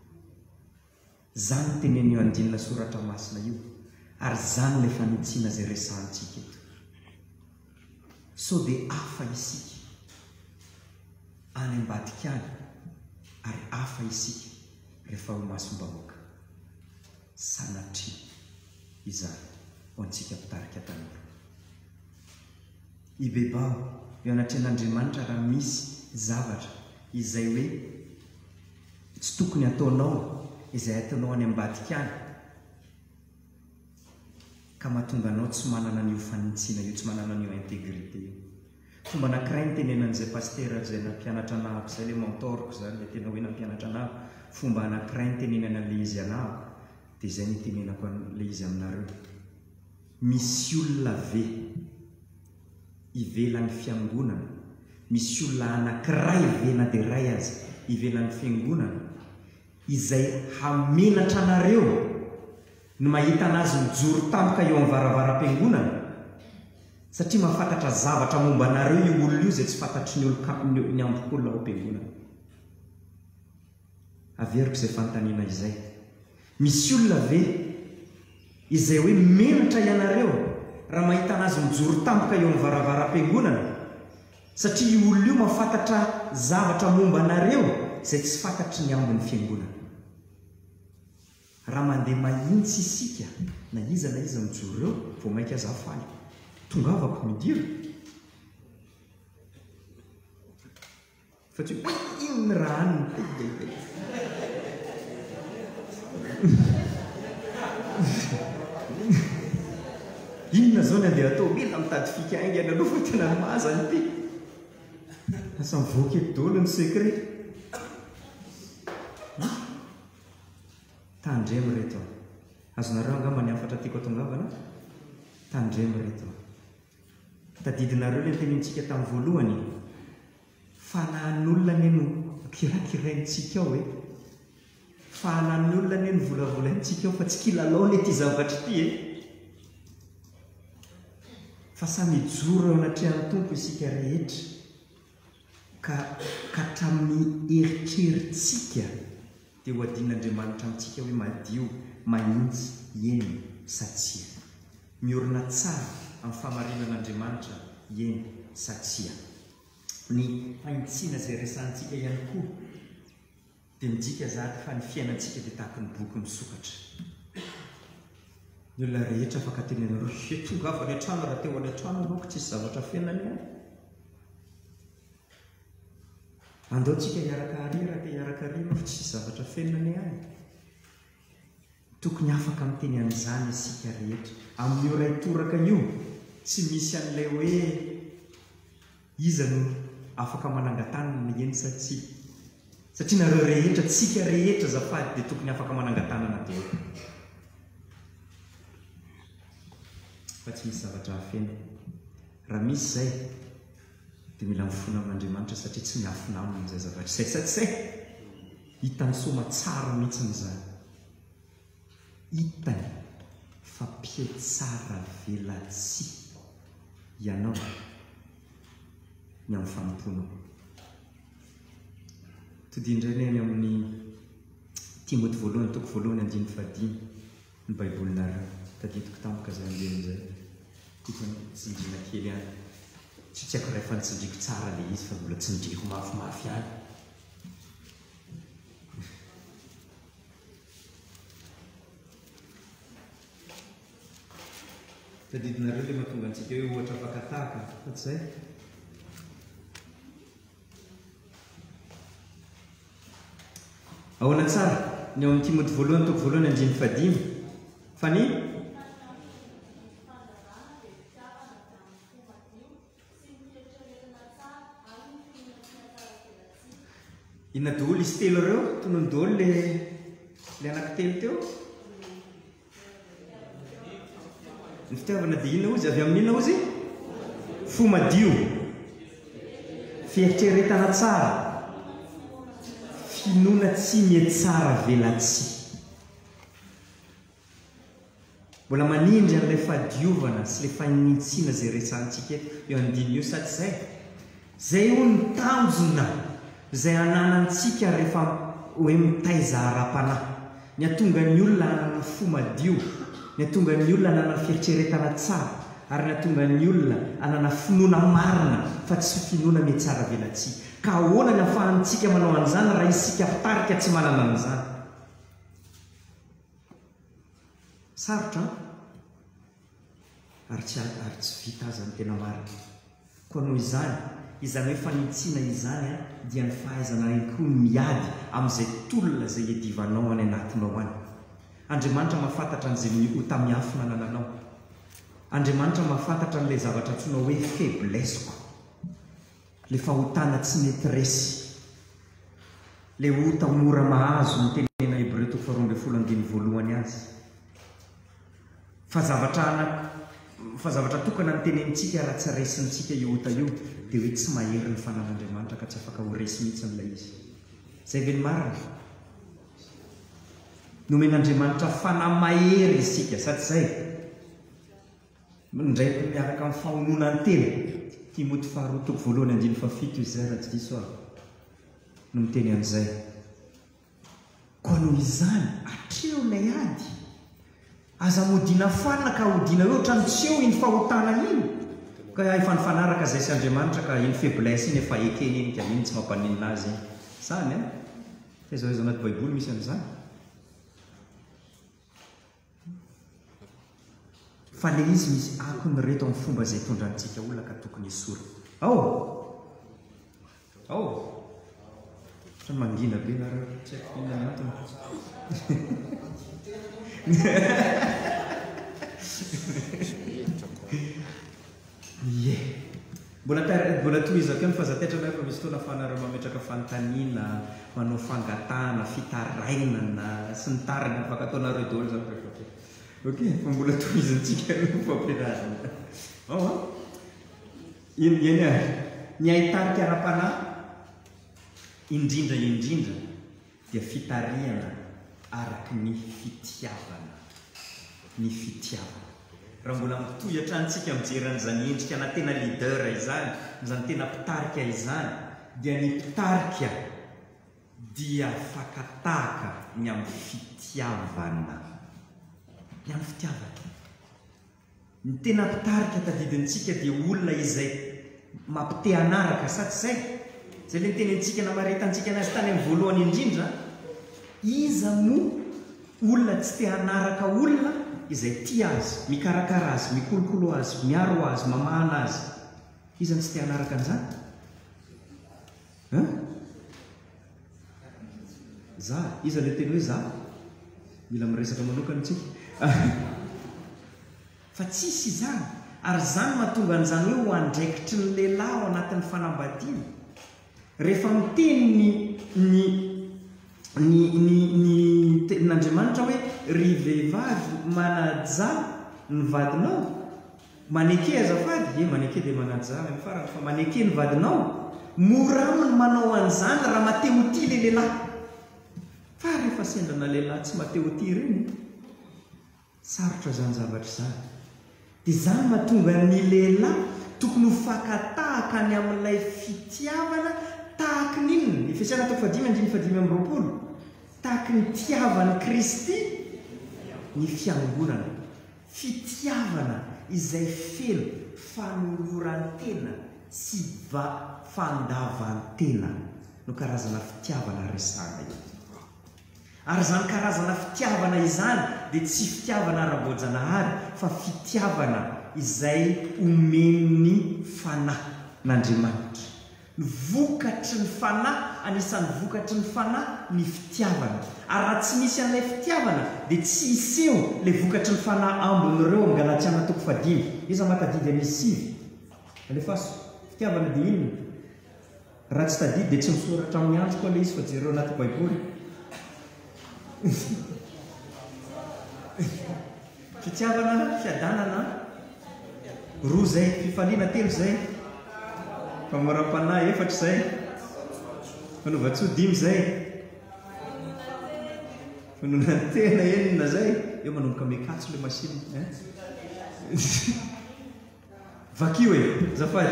zany teneny eo andinina soratra masina io ary zany ilay fanitsiana izay resantsika eto so dia afa isika any ambadika any ary afa isika rehefa ho masom-bahoaka sanatria izany ho antsika mpitarika tanora ibebao eo anatrehan'Andriamanitra raha misy zavatra izay hoe tsy tokony ataonao izay ataonao any ambadika any ka mahatonga anao tsy manana an'io fanitsiana io tsy manana an'io intégrité io fomba anankiray ny tenenan'izay pastera izay nampianatra anahako izay le mentorko zany le tena hoe nampianatra anahako fomba anankiray ny tenenana le izy anahako dia izay ny tenenako le izy aminareo misy olona ve ivelan'ny fiangonana misy olona anankiray ve na dia ray azy ivelan'ny fiangonana izay hamenatra anareo no mahita anazy mijoro tampoka eo amin'ny varavara-piangonana satria mahafantatra zavatra momba anareo io olona io izay tsy fantatry ny olo ny ambok'olona ao am-piangonana averiko izay fanontaniana izay misy olona ve izay hoe menatra ianareo raha mahita anazy mijoro tampoka eo amin'ny varavara-piangonana satria io olona io mahafantatra zavatra momba anareo izay tsy fantatry ny ambon'ny fiangonana raha mandeha mahintsy isika na iza na iza mijoro eo vao mainka aza faly tongavako midira fa tsy hoe ino ny raha aniny inona zao ny andeha atao mila mitady fika aingy any aloha fa tena mahazany ty asa mivoaka eto daholo ny secret tandremo reto azonareo angamba ny afatra tiako atongavana tandremo reto tadidinareo le tenintsika tamin'ny voalohany fanahan'olona neno kirakiraintsika ao e fanahan'olona neno volavolaintsika ao fa tsy kilalao le ty zavatra ty e fa samy joro eo anatrehan'ny tompo isika rehetra ka katramin'ny eritreritsika dia ho adin'Andriamanitra amintsika hoe madio manintsy eny satsia miorina tsara amin'ny famarinan'Andriamanitra eny satria ny fahintsiana izay resantsika ihany koa dia midika zany fa ny fiainantsika dia tahaka ny boky misokatra. Ny olona rehetra afaka tenenareo he tonga avy any an-trano raha teo any an-trano ianao ka tsisy zavatra fiainany ihany. Andaontsika hiaraka ary raha te hiaraka ary fa tsisy zavatra fiainany ihany. Tokony afaka miteny an'izany isika rehetra. Amin'io ray toraka io tsy misy an'ilay hoe iza no afaka manangatanana eny satsia satria nareo rehetra tsika rehetra zafady dia tokony afaka manangatanana daholo. Fa tsy misy zavatra hafena. Raha misy izay dia mila mifona amin'Andriamanitra satria tsy miafina aminy izay zavatra izay satsia hitany soma tsara mihitsy n'izany. Hitany fa mpietsara velatsia ianao ny amin'ny fanomponao. Todindray ny amin'ny Timoty voalohany toko voalohany andiny fadimy ny baibolinareo tadidiko tampoka izay andehan'izay tiako tsinjina kely any tsy tsy haiko rehefa nitsindriko tsara le izy fa mbola tsindriko mafimafy any. Tadidinareo le mahatonga antsika hoe ohatra fakatahaka fa tsy izay. Ahoana tsara ny ao amin'ny Timoty voalohany toko voalohany andiny fadimy fa ny inona daholo izy telo ireo tonony daholo le le anankitelo teo. Ny fitiavana dia inona ozy avy amin'inona ozy? Fo madio, fieritreretana tsara, finoana tsy mietsara velatsia. Mbola manindry an'ilay fahadiovana sy ilay fanintsiana izay resantsika eo andiny io satria izay izay ho ny tanjona izay ananantsika rehefa hoe mitaiza ara-panahy. Ny atonga ny olona anana fo madio, ny atonga ny olona anana fieritreretana tsara, ary ny atonga ny olona anana finoana marina fa tsy finoana mietsara velatsia. Ka ahoana ny ahafahantsika manao an'izany raha isika mpitarika tsy manana an'izany? Sarotra ary tsy ary tsy vita aza ny tena marina. Koa noho izany, izany hoe fanitsiana izany dia ny fahaizana ihany koa ny miady amin'izay tolona izay iadivanao any anatinao any. Andriamanitra mahafantatra an'izay ho tamiafina anananao. Andriamanitra mahafantatra an'ilay zavatra antsoina hoe faiblesse, le fahotana tsy mety resy, le hota mora mahazo ny tenena Hebreo toko faharoa ambin'ny folo andiny voalohany azy. Fa zavatra ana fa zavatra tokana ny tenentsika raha tsy resintsika io hota io dia hoe tsy mahery ny fanan'Andriamanitra ka tsy afaka ho resy mihitsy amin'ilay izy. Izay ve ny marina? Nomen'Andriamanitra fanahy mahery isika satria izay indray miaraka amin'ny fahonoana ny tena. Timoty faharoa toko voalohany andiny fafito izay raha tsy diso aho no miteny an'izay. Koa noho izany hatreo ilay ady aza modina fanina ka hodina hoe ohatrany tsy eo iny fahotana iny ka efa ny fanaraka izay sy Andriamanitra ka iny faiblesse iny efa ekeny iny ka iny tsy mampaninina azy iny. Zany e? Fa izao izy anaty baiboly misy an'izany. Fa le izy misy akony reto amin'ny fomba izay tondrantsika olona ka tokony hisora. Ao! Ao! Sa mangina be nareo tsy haiko inona ny antony. Ye. Mbola mbola tohizako eo ny fahazataitrana efa misy fotoana ahafahanareo mametraka fanontaniana, manao fangatahana, fitarainana sy ny tariny afaka ataonareo daholo zany rehefa. Ok, fa mbola tohizantsika no fampianarana. Oh, iny iny ah, ny ahitarika ara-panahy indrindra indrindra dia fitariana araky ny fitiavana. Ny fitiavana. Raha mbola mitohy hatranintsika mijery an'izany endrika na tena leader izany, izany tena mpitarika izany, dia ny mpitarika dia fakatahaka ny amin'ny fitiavana. Ny amin'ny fitiavana. ny tena mpitarika tadidintsika dia olona izay mampite anaraka sa tsy zay zay le nitenentsika namaretantsika anazy tany amin'ny voalohany indrindra iza mo olona tsy te hanaraka olona izay tia azy mikarakara azy mikolokolo azy miaro azy mamahana azy iza ny tsy te hanaraka an'izany za iza le teny hoe za mila miresaka manokana tsika fa tsisy izany ary zany mahatonga an'izany hoe ho andraikitry ny lehilahy ao anatin'ny fanambadiana rehefa miteny ny ny ny ny ny tenin'Andriamanitra hoe ry vehivavy manaja ny vadinao maneke azafady e maneke dia manaja amin'ny farany fa maneke ny vadinao mora aminy manao an'izany raha mateo ty le lehilahy fa rehefa sendrana lehilahy tsy mateo ty ireny sarotra zany zavatra zany dia zany mahatonga ny lehilahy tokony ho fakatahaka ny amin'ilay fitiavana tahaka n'inona ny Efesiana toko fadimy andimy fadimy amby roapolo tahaka ny tiavany Kristy ny fiangonana fitiavana izay feno fanoloran-tena sy va fandavan-tena no karazana fitiavana resana io ary zany karazana fitiavana izany dia tsy fitiavana ara-boajanahary fa fitiavana izay omeny fanahy n'Andriamanitra ny vokatry ny fanahy anisan'ny vokatry ny fanahy ny fitiavana ary raha tsy misy an'ilay fitiavana dia tsy iseho ilay vokatry ny fanahy ambon'ireo amin'ny Galatiana toko fadimy iza matadidy amin'ny sivy alefaso fitiavana dia inona raha tsy tadidy dia tsy misoratra amin'ny andro koa ilay izy fa jereo anaty baiboly fitiavana fiadanana roa zay fifaliana telo zay famoram-panahy efatra zay fanaova-tsoa dimy zay fanonan-tena enina zay eo manomboka mekatso le masiny vakio e zafady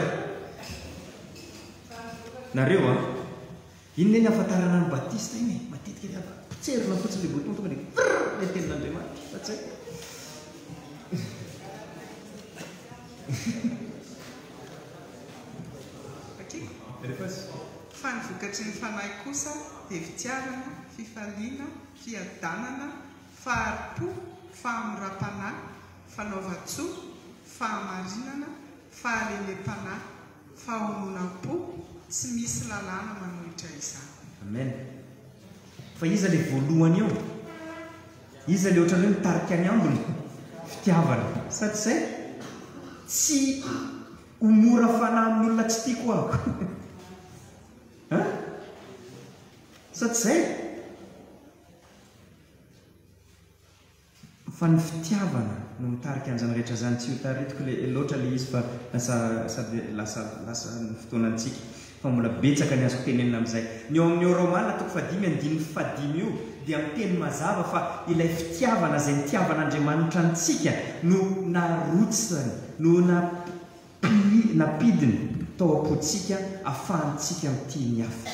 nareo a inona eny ahafantarana ny batista iny matetika le pitserina fotsiny le boton tonga le le tenin'Andriamanitra fa tsy fa ny vokatry ny fanahy kosa dia fitiavana, fifaliana, fiadanana, faharipo, fahamoram-panahy, fanaova-tsoa, fahamarinana, fahalemem-panahy, fahahomonam-po, tsy misy lalàna manohitra izany. Amen. Fa iza le voalohany eo? Iza le ohatran'ny hoe mitarika ny ambony? Fitiavana. Sa tsy zay? Tsy homora fanahy amin'olona tsy tiako ako. Sa tsy zay? Fa ny fitiavana no mitarika an'izany rehetra zany tsy ho taritiko loatra le izy fa lasa sady lasa lasa ny fotoanantsika fa mbola betsaka ny azoko tenenina amin'izay. Ny eo amin'ny Romana toko fadimy andiny fadimy io dia miteny mazava fa ilay fitiavana izay nitiavan'Andriamanitra antsika no narotsany no napidiny tao am-potsika ahafahantsika mitia ny hafa.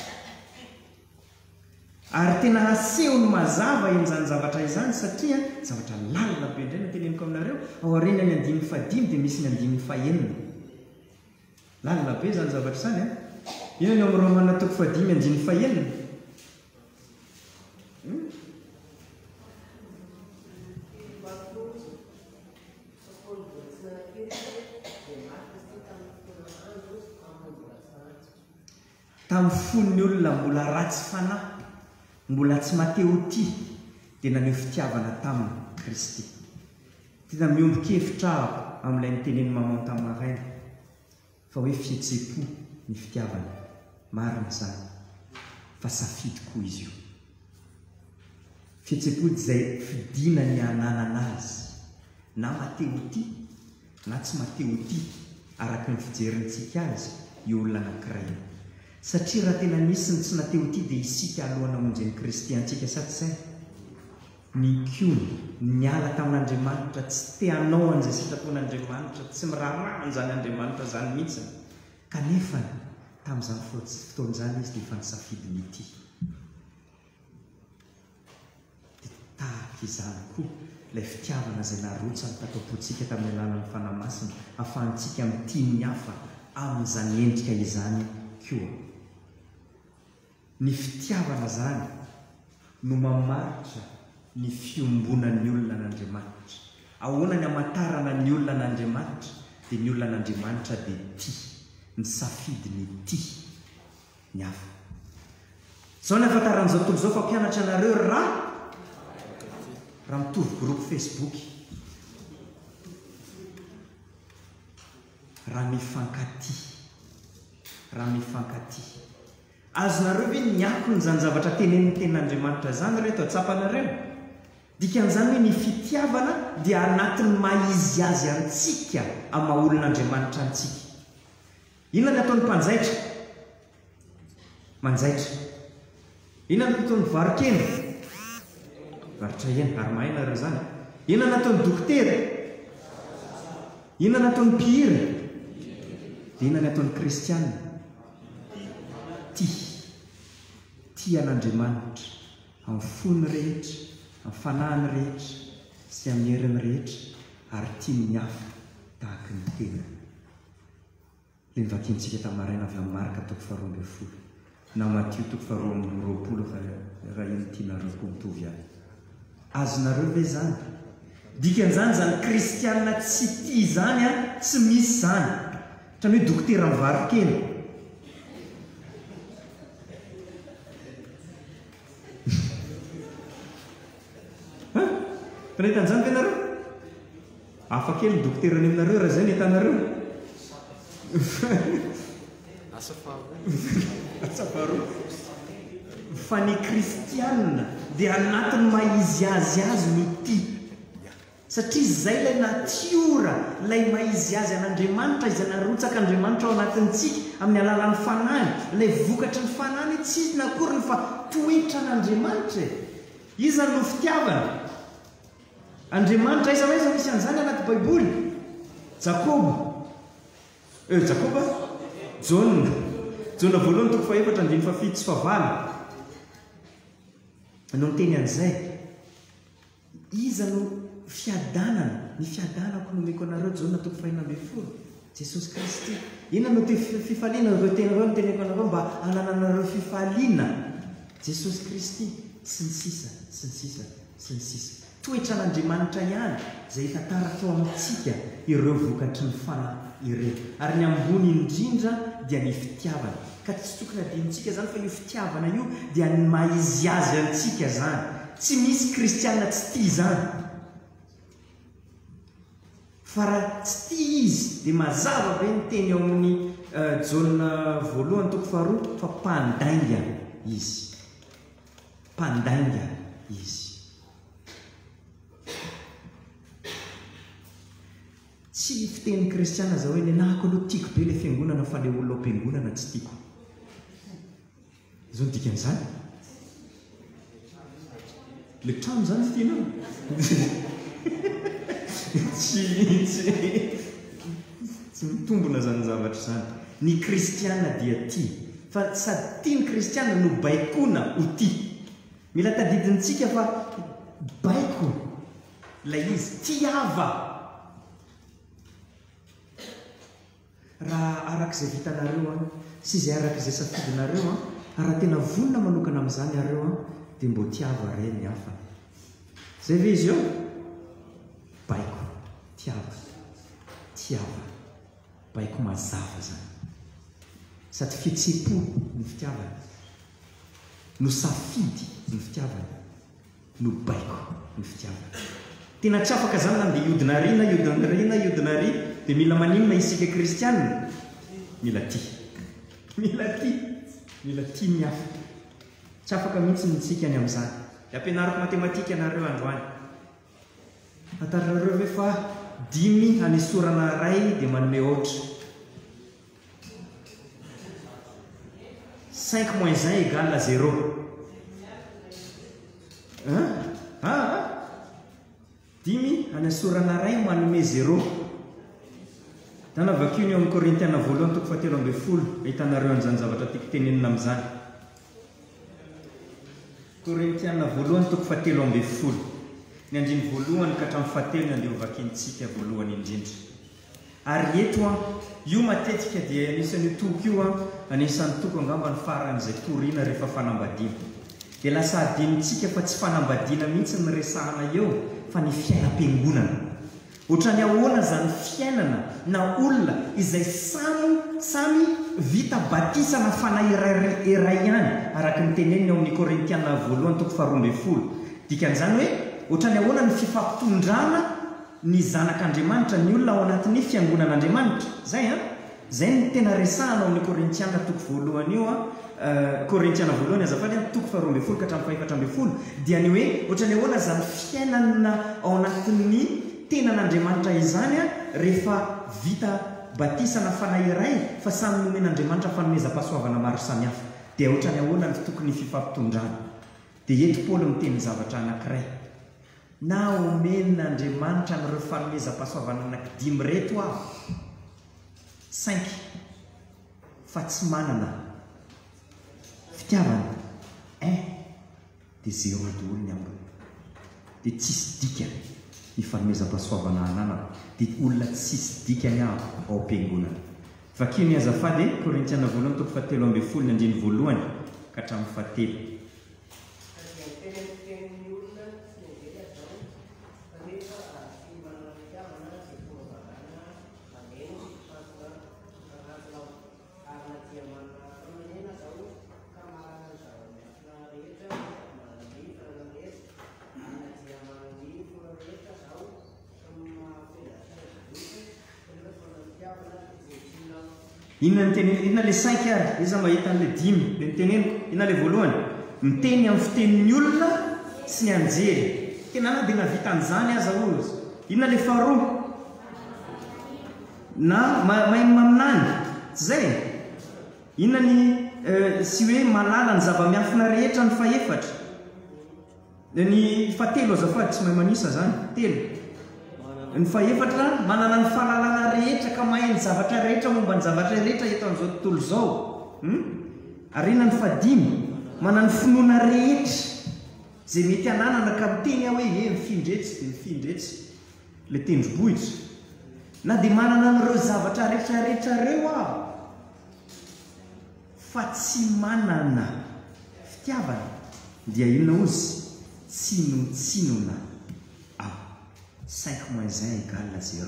Ary tena aseho ny mazava en'izany zavatra izany satria zavatra lalina be indray no teneniko aminareo ao aoriana ny andiny fadimy dia misy ny andiny fahenina. Lalina be izany zavatra izany a. Ino ny amin'ny Romana toko fadimy andiny fahenina? Tamin'ny fon'ny olona mbola ratsy fanahy, mbola tsy mateo ty dia naneho fitiavana tamin'ny Kristy. Tena miombon-kevitra aho amin'ilay niteneny maman tamin'ny maraina fa hoe fihetsepo ny fitiavana. Marina izany fa safidy koa izy io. Fihetsepo izay fidina ny hananana azy na mateo ty na tsy mateo ty araka ny fijerintsika azy io olona anankiray. Satria raha tena nisy ny tsy nateo ty dia isika alohana amonjy ny kristiantsika sa tsy zay? Ny kiony niala tamin'Andriamanitra tsy te hanao an'izay sitrapon'Andriamanitra tsy miraharaha an'izany Andriamanitra zany mihitsiny kanefa tamin'izany fotoan'izany izy dia efa nisafidy ny ity. Dia tahaka izany koa ilay fitiavana izay narotsany tatapotsika tamin'ny alalan'ny fanamasina ahafahantsika mitia ny hafa amin'izany endrika izany koa. Ny fitiavana zany no mamaritra ny fiombonan'ny olona n'Andriamanitra. Ahoana ny amatarana ny olona n'Andriamanitra? Dia ny olona n'Andriamanitra dia tia, ny safidy ny tia ny hafa. Zao ny afantaran'izao tontolo izao fampianatra anareo raha raha mitovy groupe Facebook, raha mifankatia, raha mifankatia. Azonareo ve ny akony zany zavatra tenenin'ny tenin'Andriamanitra zany reto atsapanareo? Dikan'izany hoe ny fitiavana dia anatin'ny maizy azy antsika amin'ny maha olon'Andriamanitra antsika. Inona ny ataon'ny mpanjaitra? Manjaitra. Inona ny ataon'ny varikena? Varitra hena, ary mahay nareo zany. Inona ny ataon'ny dokotera? Inona ny ataon'ny mpihira? Dia inona ny ataon'ny kristianina? Tia. Tia an'Andriamanitra amin'ny fony rehetra, amin'ny fanahiny rehetra sy amin'ny heriny rehetra ary tia ny hafa tahaka ny tena. Ilay nivakiantsika tamin'ny maraina avy amin'ny Marka toko faharoa ambin'ny folo na Matio toko faharoa ambin'ny roapolo raha iny tianareo koa mitovy avy. Azonareo ve zany? Dikan'izany zany kristianina tsy tia zany a, tsy misy zany. Ohatran'ny hoe dokotera mivarikena. Fanahitan'izany ve nareo? Hafa kely ny dokotera any aminareo raha zay ny hitanareo. Asa faharoa. Fa ny kristianina dia anatin'ny maizy azy azy no tia. Satria izay ilay natiora, ilay maizy azy an'Andriamanitra izay narotsaka Andriamanitra ao anatintsika amin'ny alalan'ny fanahiny, ilay vokatry ny fanahiny tsy izy nakoriny fa toetra n'Andriamanitra. Iza no fitiavana? Andriamanitra isa hoe misy an'izany anaty Baiboly. Jakoba. Eh, Jakoba? Jaune. Jaune voalohany toko faefatra andiny fafito sy favalo. No miteny an'izay. Iza no fiadanana? Ny fiadanako nomeko anareo Jaune toko fahina ambin'ny folo. Jesosy Kristy. Inona no fifaliana ireo tena ireo noteneko anareo mba hanananareo fifaliana? Jesosy Kristy. Sy ny sisa, sy ny sisa, sy ny sisa. Toetra n'Andriamanitra ihany izay tantaratra ao amintsika ireo vokatry ny fanahy ireo. Ary ny ambony indrindra dia ny fitiavana. Ka tsy tokony adinitsika zany fa io fitiavana io dia ny maizy azy antsika zany. Tsy misy kristianina tsy tia zany. Fa raha tsy tia izy dia mazava be ny teny ao amin'ny Jaune voalohany toko faharoa fa mpandainga izy. Mpandainga izy. Tsy fiten'ny kristiana zao hoe nenahako aloha tiako be ilay fiangonana fa ilay olona am-piangonana tsy tiako. Izao ny dikan'izany. Ilay trano zany fitianao. Tsy tsy tsy mitombona zany zavatra zany. Ny kristiana dia tia. Fa sady tia ny kristiana no baikona ho tia. Mila tadidintsika fa baiko ilay izy tiava. Raha arak'izay vitanareo a, sy izay arak'izay safidinareo a, raha tena vonona manokana amin'izany areo a, dia mbo tiava re ny hafa. Zay ve izy eo? Baiko, tiava, tiava, baiko mazava zany. Sady fihetsem-po ny fitiavana, no safidy ny fitiavana, no baiko ny fitiavana. Tena tsy afaka zany na dia iodinary na iodinary na iodinary dia mila maninona isika kristianina? Mila tia. Mila tia. Mila tia ny hafa. Tsy afaka mihitsy ny tsika any amin'izany. Dia ampianariko matematika anareo androany. Fantarinareo ve fa dimy hanesorana ray dia manome ohatra. cinq moins un égale à zéro. Hein? Ah, ah. Dimy hanesorana ray manome zéro. Tana vakio ny amin'ny Korintiana voalohany toko fahatelo ambin'ny folo ahitanareo an'izany zavatra tiako tenenina amin'izany. Korintiana voalohany toko fahatelo ambin'ny folo. ny andriny voalohany ka hatramin'ny fahatelo ny andehovakintsika voalohany indrindra. Ary eto a io matetika dia anisan'ny toko io a anisan'ny toko angamba ny faran'izay toriana rehefa fanambadiana. Dia lasa adinitsika fa tsy fanambadiana mihitsy ny resahana eo fa ny fiainam-piangonana. Ohatrany ahoana zany fiainana na olona izay samy samy vita batisana fanahy iray ihany araka ny teneniny ao amin'ny Korintiana voalohany toko faharoa ambin'ny folo. Dikan'izany hoe ohatrany ahoana ny fifampitondrana ny zanak'Andriamanitra ny olona ao anatin'ny fiangonan'Andriamanitra. Zay a zay ny tena resahana ao amin'ny Korintiana toko voalohany io a Korintiana voalohany azafady toko faharoa ambin'ny folo ka hatramin'ny fahaefatra ambin'ny folo dia ny hoe ohatrany ahoana zany fiainana ao anatin'ny tenan'Andriamanitra izany a rehefa vita batisana fanahy iray fa samy nomen'Andriamanitra fanomezam-pahasoavana maro samihafa. Dia ohatrany ahoana ny tokony fifampitondrana. Dia eto Paoly miteny zavatra anankiray. Na omen'Andriamanitra n'ireo fanomezam-pahasoavana anankidimy reto aho cinq fa tsy manana fitiavana un dia zéro daholo ny ambony. Dia tsisy dikany ny fanomezam-pahasoavana ananako. Dia olona tsisy dikany aho ao am-piangonana. Vakio ny azafady Korintiana voalohany toko fahatelo ambin'ny folo ny andriny voalohany ka hatramin'ny fahatelo. Inona ny teneniko? Inona le cinq ary? Iza mahita an'le dimy le niteneniko? Inona le voalohany? Miteny amin'ny fitenin'ny olona sy ny anjery. Tena na dia navita an'izany aza ozy. Inona le faharoa? Na mahay maminany. Tsy zay? Inona ny sy hoe malala ny zava-miafina rehetra ny fahaefatra? Ny fahatelo azafady tsy mahay manisa zany. Telo. Ny fahaefatra manana ny fahalalana rehetra ka mahay ny zavatra rehetra momba ny zavatra rehetra eto amin'izao tontolo izao. Ary inona ny fahadimy? Manana ny finoana rehetra izay mety ananana ka miteny aho hoe e mifindretsy dia mifindretsy le tendrombohitra. Na dia manana n'ireo zavatra rehetra rehetra reo aho fa tsy manana fitiavana dia inona ozy? Tsinotsinona aho. cinq moins un égale zéro.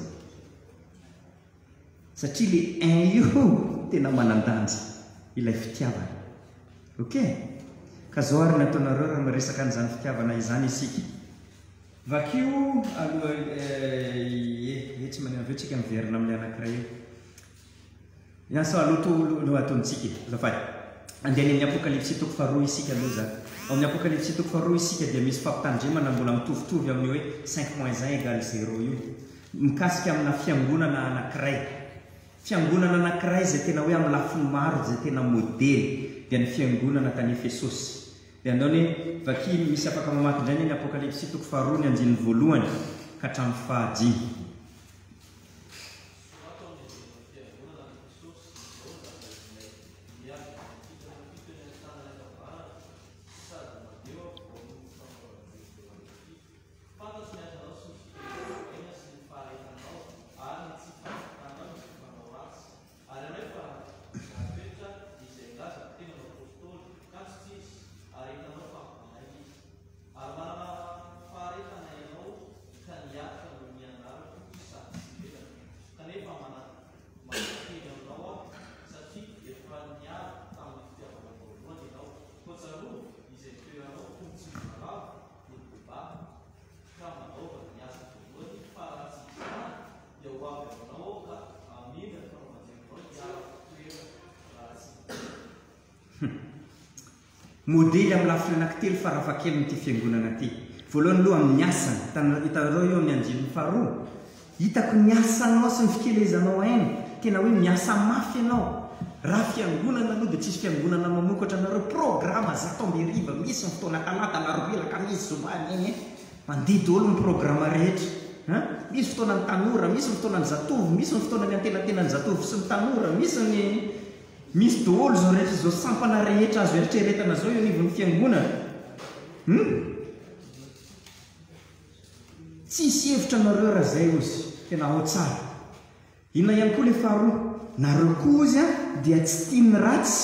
Satria le un io tena manan-danja ilay fitiavana. Ok? Ka zao ary nataonareo raha miresaka an'izany fitiavana izany isika. Vakio aloha e tsy manana aveo tsika miverina amin'ny anankiray io. Iasa aloto lo ataontsika zafady. Andeha amin'ny Apokalipsy toko faharoa isika aloha zany. Ao amin'ny Apokalipsy toko faharoa isika dia misy fampitandremana mbola mitovitovy amin'ny hoe cinq moins un égale zéro io. Mikasika amina fiangonana anankiray. Fiangonana anankiray izay tena hoe amin'ny lafiny maro izay tena modely dia ny fiangonana tany Efesosy. Dia andao ny vaky misy afaka mamaky indray ny Apokalipsy toko faharoa ny andininy voalohany ka hatramin'ny fahadimy. Modely amin'ny lafiny anankitelo farafahakeliny ity fiangonana ity. Voalohany aloha amin'ny asany, hitanareo eo amin'ny andininy faharoa. Hitako ny asanao sy ny fikelezanao ainy. Tena hoe miasa mafy ianao. Raha fiangonana aloha dia tsisy fiangonana mamokatra anareo programa zato ambiriva, misy ny fotoana talata alarobia ka misy zoma iny mandeha daholo ny programa rehetra. Misy fotoana ny tanora, misy ny fotoana ny zatovo, misy ny fotoana ny antenantenany zatovo sy ny tanora, misy ny misy daholo zao rehetra zao sampana rehetra azo eritreretana zao io anivon'ny fiangonana. tsisy hevitra nareo raha zay ozy tena ao tsara. Inona ihany koa le faharoa, nareo koa izy a dia tsy tiany ratsy,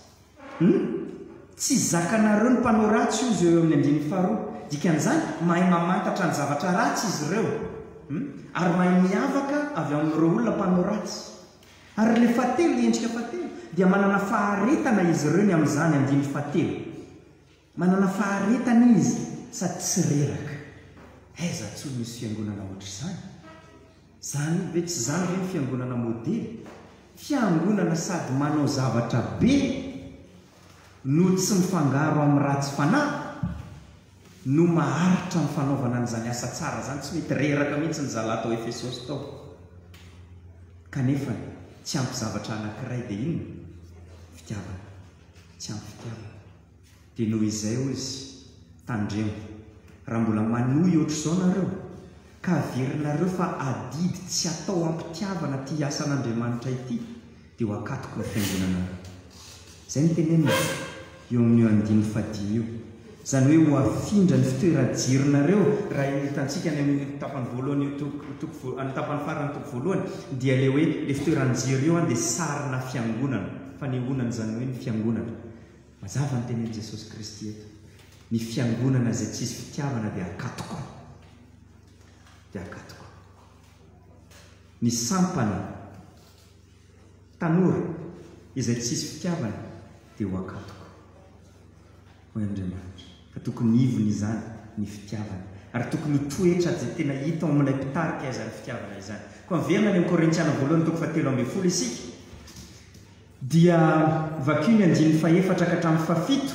tsy zakanareo ny mpanao ratsy ozy eo amin'ny andiny faharoa. Dikan'izany mahay mamantatra ny zavatra ratsy izy ireo, ary mahay miavaka avy amin'ireo olona mpanao ratsy. Ary le fahatelo, le endrika fahatelo dia manana faharetana izy ireo ny amin'izany andiny fahatelo. Manana faharetana izy sady tsy reraka. Aiza tsy misy fiangonana ohatr'izany? Zany ve tsy zany ve ny fiangonana modely? Fiangonana sady manao zavatra be no tsy mifangaro amin'ny ratsy fanahy, no maharitra ny fanaovana an'izany asa tsara zany. Tsy mety reraka mihitsy ny zalahy tao Efesosy tao. Kanefa tsy ampy zavatra anankiray dia inona? Fitiavana. Tsy ampy fitiavana. Dia noho izay ozy tandremo, raha mbola manohy ohatr'izao nareo ka averinareo fa adidy tsy atao ampitiavana ty asan'Andriamanitra ity, dia ho akatoko ny fiangonana. Izay ny tenenina eo amin'io andiny fadimy io. Izany hoe ho afindra ny fitoeran-jironareo. Raha hitantsika ny amin'ny tapany voalohany, ny tapany farany toko voalohany, dia le hoe le fitoeran-jiro io dia sarina fiangonana, fanehoanana izany hoe ny fiangonana. Mazava ny tenen'i Jesosy Kristy eto, ny fiangonana izay tsisy fitiavana dia akatoko, dia akatoko. Ny sampana tanora izay tsisy fitiavana dia ho akatoko. Hoy Andriamanitra, ka tokony ivony izany ny fitiavana, ary tokony toetra zay tena hita ao amin'ilay mpitarika izany fitiavana izany. Koa miverina ny Korintiana voalohany toko fahatelo ambin'ny folo isika, dia vakio ny andiny faefatra ka hatramin'ny fafito,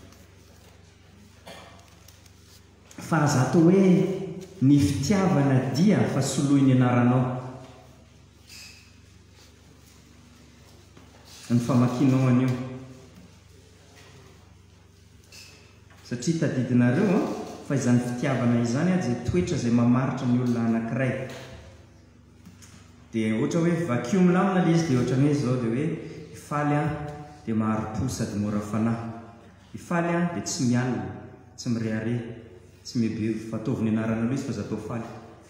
fa aza atao hoe ny fitiavana dia fa soloy ny anaranao. Ny famakinao an'io satria tadidinareo fa izany fitiavana izany a dia toetra izay mamaritra ny olona anankiray. Dia ohatra hoe vakio milamina le izy, dia ohatra hoe zao dia hoe ifaly a dia maharo-po sady mora fanahy, ifaly a dia tsy mialina, tsy mirehare, tsy mebe fataovy ny anarana aloha izy fa zatao faly.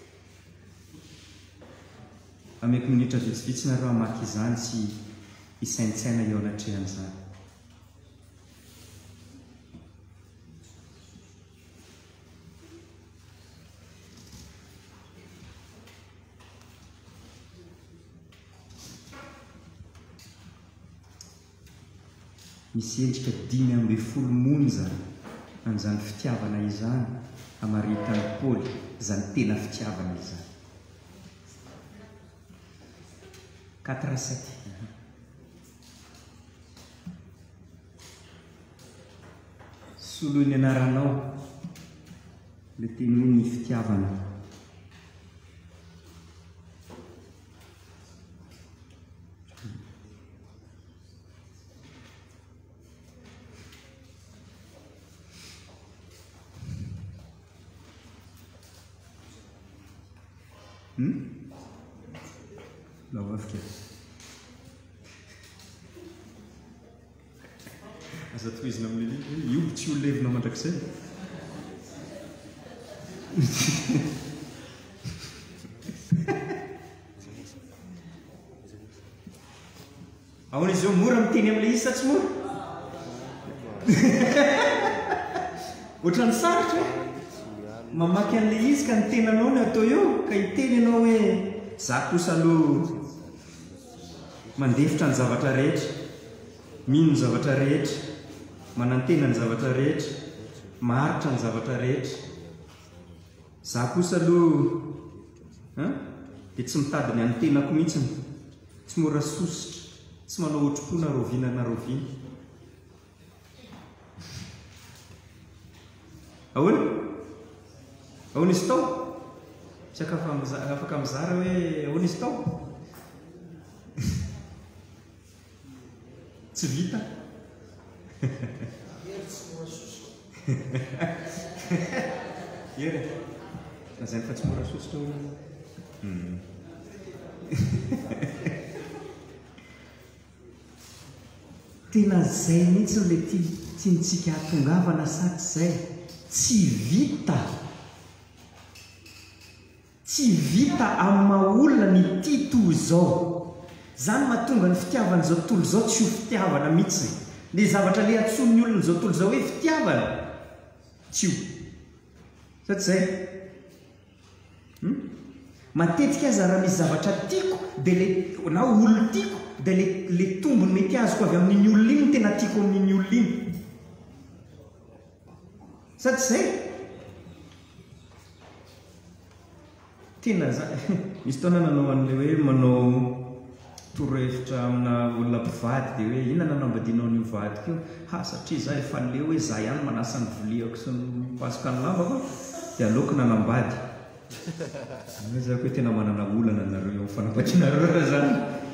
Ameko minitra vitsivitsy nareo hamaky izany sy hisaintsaina eo anatrehan'izany. Misy endrika dimy ambin'ny folo monja an'izany fitiavana izany hamaritany Paoly, izany tena fitiavana izany. Quatre sept. Soloy ny anaranao, le teny hoe ny fitiavana. Hmm? Lao afika. Aza tohizina amin'ny io tsy olona hevina mandrakizay. Ahoana izy eo mora miteny amin'ilay izy sa tsy mora? Ohatran'ny sarotra mamaky an'ilay izy ka ny tenanao ny atao eo, ka hiteny ianao hoe za kosa aloha mandefitra ny zavatra rehetra, mino ny zavatra rehetra, manantena ny zavatra rehetra, maharitra ny zavatra rehetra. Za kosa aloha dia tsy mitady ny antenako mihitsy, tsy mora sositra, tsy manao ohatro-po na roviana na roviana. Ahoana? Ahoana izy tao? Tsy afaka mizara hoe ahoana izy tao? Tsy vita? Ery, nazany fa tsy mora sositra olona. Tena zay mihitsy le tiantsika hatongavana sa tsy zay? Tsy vita. tsy vita amin'ny maolona ny ty toy zao. Zany mahatonga ny fitiavana zao tontolo zao tsy ho fitiavana mihitsy. Le zavatra le atsony olona zao tontolo zao hoe fitiavana tsy ho. Sa tsy zay? Hmm? Matetika aza raha misy zavatra tiako dia le na olona tiako dia le le tombony mety azoko avy amin'iny olona iny tena tiako amin'iny olona iny. Sa tsy zay? Tena zany misy taona nanao an'le hoe manao torohevitra amina olona mpivady dia hoe inona nanambadianao an'io vadiko io? Ha satria za efa le hoe za ihany manasa ny voliako sy ny mpasika ny lambako dia aleoko nanambady. Zako hoe tena manana olana nareo eo fanambadianareo raha zany.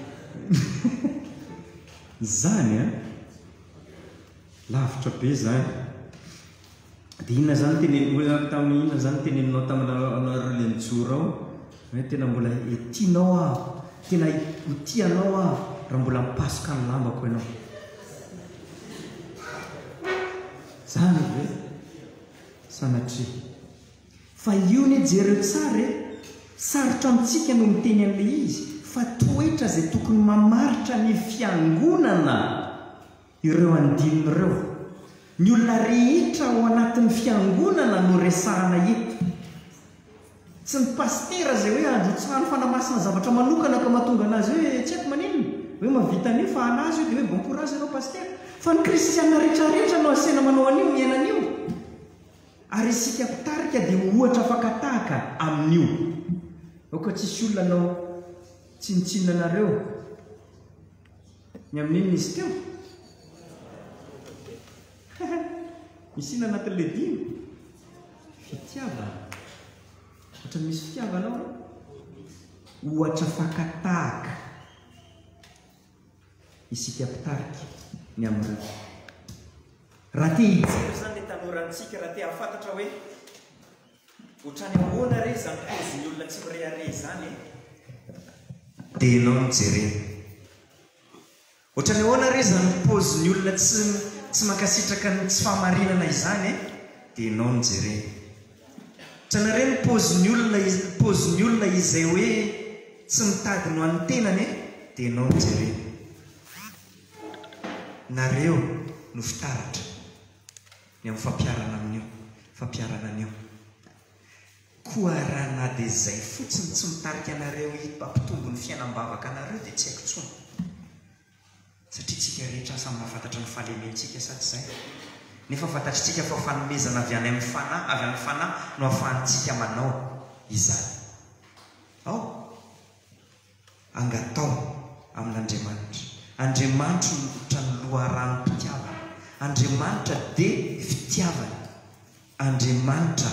Zany a lavitra be zany. Dia inona zany tenenina tamin'ny inona zany teneninao taminareo le mijoro ao hoe tena mbola etianao aho, tena hotianao aho raha mbola mipasoka ny lambako ianao. Zany hoe sanatria fa io ny jereo tsara sarotra amintsika no miteny amin'ilay izy fa toetra izay tokony mamaritra ny fiangonana ireo andinin'ireo. Ny olona rehetra ao anatin'ny fiangonana no resahana eto. Tsy ny pastera izay hoe androtsahany fanamasina zavatra manokana ka mahatonga anazy hoe tsy haiko maninona hoe mavita an'io fa anazy io dia hoe bonkorazy ianao pastera. Fa ny kristianina rehetrarehetra no asena manao an'io miainan'io. Ary isika mpitarika dia ohatra fakatahaka amin'io. Aoka tsisy olona nao tsinitsinina anareo ny amin'iny izy teo. Misy ina anatin'le dimy fitiavana. Ohatra misy fitiavana ao ohatra fakatahaka isika mpitarika ny amin'ireo. Raha te hijery zany le tanorantsika, raha te hahafantatra hoe ohatrany ahoana re zany pozin'ny olona tsy mirehare zany dia ianao mijerena. Ohatrany ahoana re zany pozin'ny olona tsy tsy mankasitraka ny tsy fahamarinana izany dia ianao mijerena. Ohatranareo ny pozin'ny olona pozin'ny olona izay hoe tsy mitady no an'ny tenany dia ianao mijerena. Nareo no fitaratra ny amin'ny fampiarana amin'io, fampiarana an'io. Koa raha na dia izay fotsiny tsy mitarika anareo hampitombo ny fiainam-bavaka anareo dia tsy haiko intsony. Satria tsika rehetra samy mahafantatra ny fahalementsika sa tsy izay? Nefa fantatritsika fa fanomezana avy any amin'ny fanahy, avy amin'ny fanahy no ahafahantsika manao izany. Ao angatao amin'Andriamanitra. Andriamanitra no ny loharanom-pitiavana. Andriamanitra dia fitiavana. Andriamanitra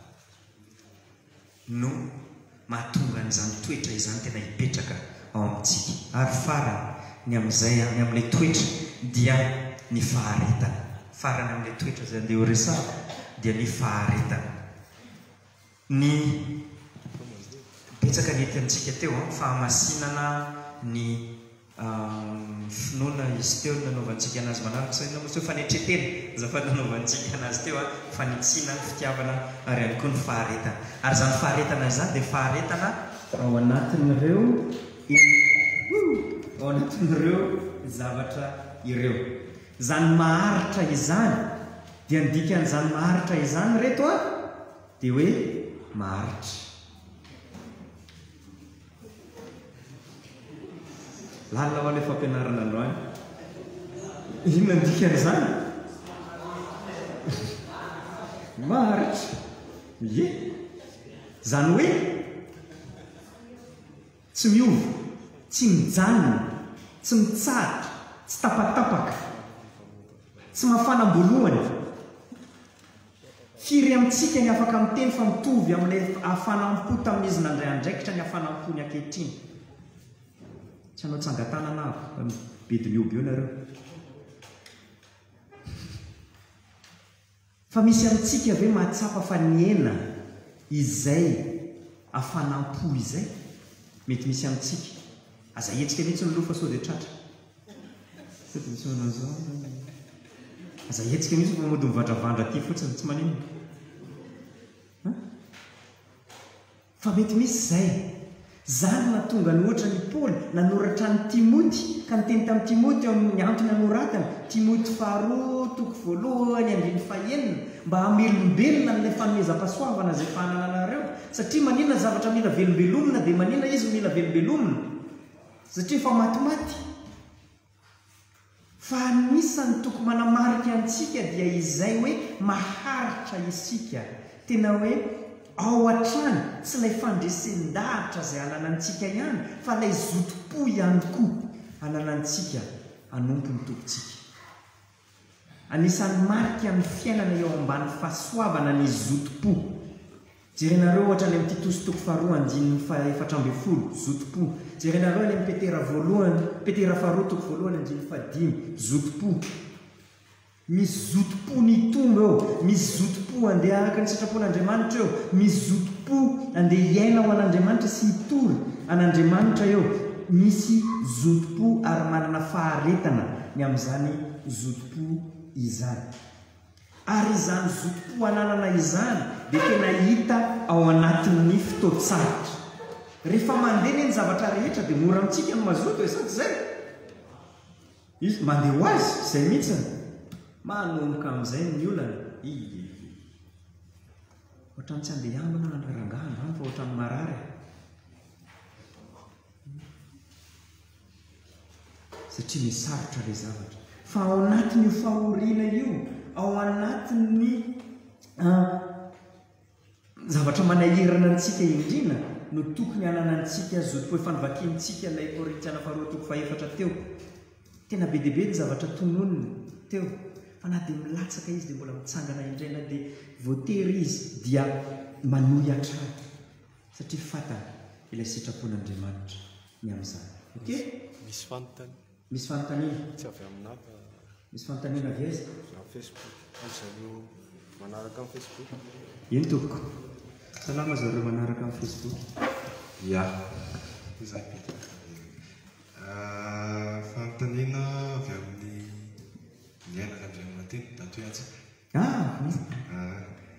no mahatonga an'izany toetra izany tena hipetraka ao amintsika. Ary farany ny amin'izay ny amin'ilay toetra dia ny faharetana. Farany amin'ilay toetra izay andeha ho resahana dia ny faharetana. Ny betsaka ny ety amintsika teo fahamasinana ny finoana izy teo nanaovantsika anazy manaraka sa inona moa fanetretena azafady nanaovantsika anazy teo fanitsiana ny fitiavana ary ihany koa ny faharetana. Ary zany faharetana izany dia faharetana ao anatin'ireo ao anatin'ireo zavatra ireo. Zany maharitra izany dia ny dikan'izany maharitra izany reto a dia hoe maharitra. Lalina ho ilay fampianarana androany. Inona ny dikan'izany? Maharitra. Ie. Zany hoe tsy miova, tsy mijanona, tsy mitsahatra, tsy tapatapaka, tsy mafanam-boalohany. Firy amintsika ny afaka miteny fa mitovy amin'ilay hafanam-po tamin'izy nandray andraikitra ny hafanam-po ny ankehitriny. Tsy hanao tsangatanana avy bediny eo be eo nareo. Fa misy amintsika ve mahatsapa fa ny hena izay hafanam-po izay mety misy amintsika. Aza hetsika mihitsy ny lofa sao dia tratra. Aza hetsika mihitsy fa mody mivandravandra aty fotsiny tsy maninona. fa mety misy zay zany natonga ny ohatra ny Paoly nanoratra ny Timoty ka niteny tamin'ny Timoty eo amin'ny antony anoratana Timoty faharoa toko voalohany andiny fahaenina mba hamelombelona n'ilay fanomezam-pahasoavana zay fanananareo satria maninona zavatra mila velombelomina dia maninona izy mila velombelomina satria fa matimaty fa anisany toko manamarika antsika dia izay hoe maharitra isika tena hoe ao an-trany tsy ilay fandresen-davitra izay ananantsika ihany fa ilay zotom-po ihany koa ananantsika hanompo ny tompontsika anisan'ny marika amin'ny fiainana eo ambany fahasoavana ny zotom-po jerenareo ohatra ny amin'ny Titosy toko faharoa andininy faefatra amby folo zotom-po jerenareo ny amin'ny Petera voalohany Petera faharoa toko voalohany andininy fahadimy zotom-po misy zotom-po ny tombo eo misy zotom-po andeha araka ny sitrapon'Andriamanitra eo misy zotom-po andeha hiaina ho an'Andriamanitra sy hitory an'Andriamanitra eo misy zotom-po ary manana faharetana ny amin'izany zotom-po izany ary izany zotom-po ananana izany dia tena hita ao anatin'ny fotoan-tsaratra rehefa mandeha ny zavatra rehetra dia mora amintsika no mazoto e sady zay izy mandeha ho azy izay mihitsiny manomboka amin'izay ny olana i ohatran'ny tsy andeha ambana nandrarangahana any fa ohatran'ny marary satria misarotra ilay zavatra fa ao anatin'io fahoriana io ao anatin'ny zavatra manahirana antsika indrina no tokony hanana antsika zotom-po efanovakintsika ilay Korintiana faharoa toko faefatra teo tena be deaibe ny zavatra tononony teo fa na dia milatsaka izy dia mbola mitsangana indraina dia voatery izy dia manohatra satria fatana ilay sitrapon'Andriamanitra ny amin'izany ok misy fanontany misy fanontaniana tsy avy aminah fa misy fanontaniana viaiza amin'ny Facebook zareo manaraka amin'ny Facebook iny toko salama zareo manaraka amin'ny Facebook ya izay fanontaniana avy amin'ny miainaka Andriamaniteny dato iatsy ah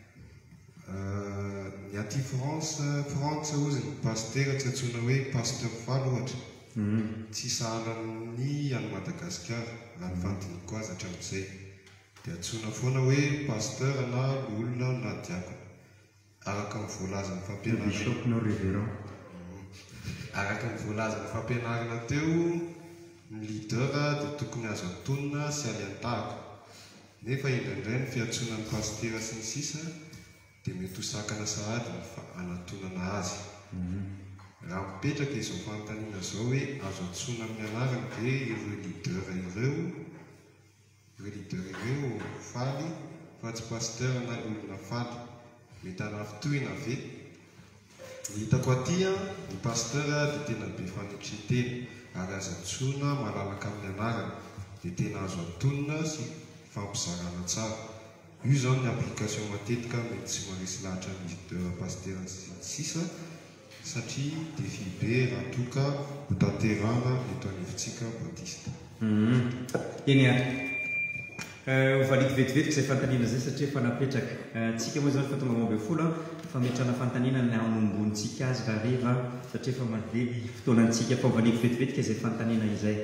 ny aty France France ozy ny pasteur tsy antsoina hoe pasteur Falo ohatra tsy sahalan'ny any Madagasikara raha ny fanontaniako azy hatramin'izay dia antsoina foana hoe pasteur na olona na diakona araka ny voalazan'ny fampianarana bishop no révérend araka ny voalazan'ny fampianarana teo ny leader dia tokony azo antonina sy alian-tahaka nefa indraindray ny fiantsonan'ny pasteur sy ny sisa dia mety ho sakana sahady ny anatonana azy raha mipetraka izao fanontaniana izao hoe azo antsona amin'ny anarana dia ireo leader ireo ireo leader ireo faly fa tsy pasteur na olona faly mety anafitohina ve ny hitako aty ny pasteur dia tena be fanitretena ary azo antsona malalaka amin'ny anarana dia tena azo antonina sy fampizarana tsara io zao ny application matetika mety tsy marisy lahatra ny pasteur sisa satria defi be raha toka ho tanterana eto anivontsika Baptiste eny ho valito vetivetika izay fanontaniana zay satria efa napetraka tsika moa zany fa tonga mambe folo fa metrana fanontaniana ny anombontsika azy raha reva satria efa madely fotoanantsika fa ho valito vetivetika izay fanontaniana izay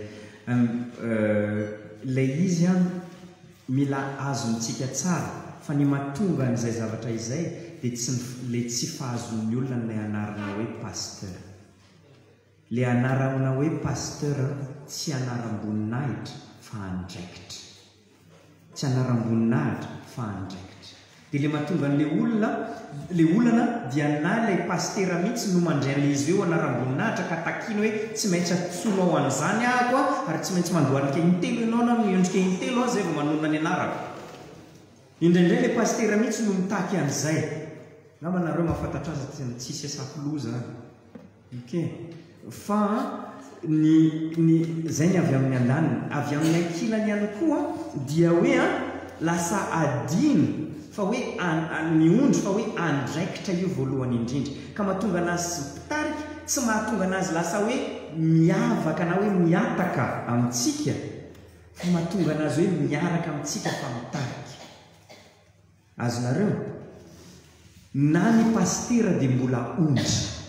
ilay izy a mila azontsika tsara fa ny mahatonga n'izay zavatra izay dia tsy le tsy fahazon'ny olona n'ilay anarana hoe pasteur le anarana hoe pasteur tsy anaram-boninahitra fa andraikitra tsy anaram-boninahitra fa andraikitra dia le mahatonga n'le olona le olana dia na ilay pasteur mihitsy no mandray an'le izy eo anaram-boninahitra ka takiny hoe tsy maintsy atsoina ao an'izany ahako a ary tsy maintsy mandohalika intelo ianao na miondrika intelo aho zay vao manonona ny anarako indraindray le pasteur mihitsy no mitaky an'izay namanareo mahafantatra azy tsisy asapoloza ok fa ny ny zay ny avy amin'ny andaniny avy amin'ny ankilany ihany koa dia hoe a lasa adiny fa hoe miondry fa hoe andraikitra io voalohany indrindra ka mahatonga anazy pitarika tsy mahatonga anazy lasa hoe miavaka na hoe miataka amintsika fa mahatonga anazy hoe miaraka amintsika fa mitarika azonareo na ny pasteur dia mbola ondry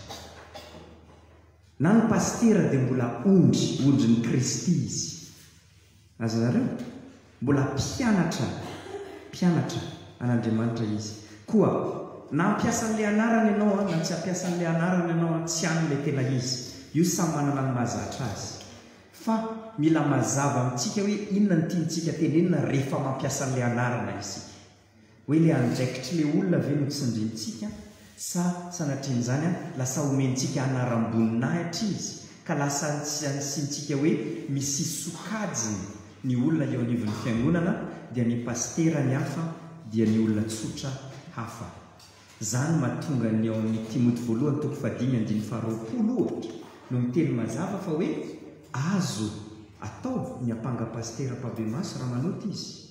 na ny pastera dia mbola ondry ondry ny Kristy izy. Azo nareo mbola mpianatra mpianatra an'Andriamanitra izy. Koa na ampiasa n'ilay anarany ianao na tsy ampiasa n'ilay anarany ianao tsy an'ilay tena izy. Io samy manana ny mahazatra azy. Fa mila mazava amintsika hoe inona ny tiantsika tenenina rehefa mampiasa n'ilay anarana isika. Hoe ilay andraikitry ilay olona ve no tsindrintsika sa sanatrian'izany lasa omentsika anaram-boninahitra izy ka lasa ansiantsika hoe misy sokajiny ny olona eo anivon'ny fiangonana dia ny pastera ny hafa dia ny olona tsotra hafa. Zany mahatonga ny ao amin'ny Timoty voalohany toko fahadimy andiny faharoapolo ohatra no miteny mazava fa hoe azo atao ny ampanga pastera mpabe maso raha manoty izy.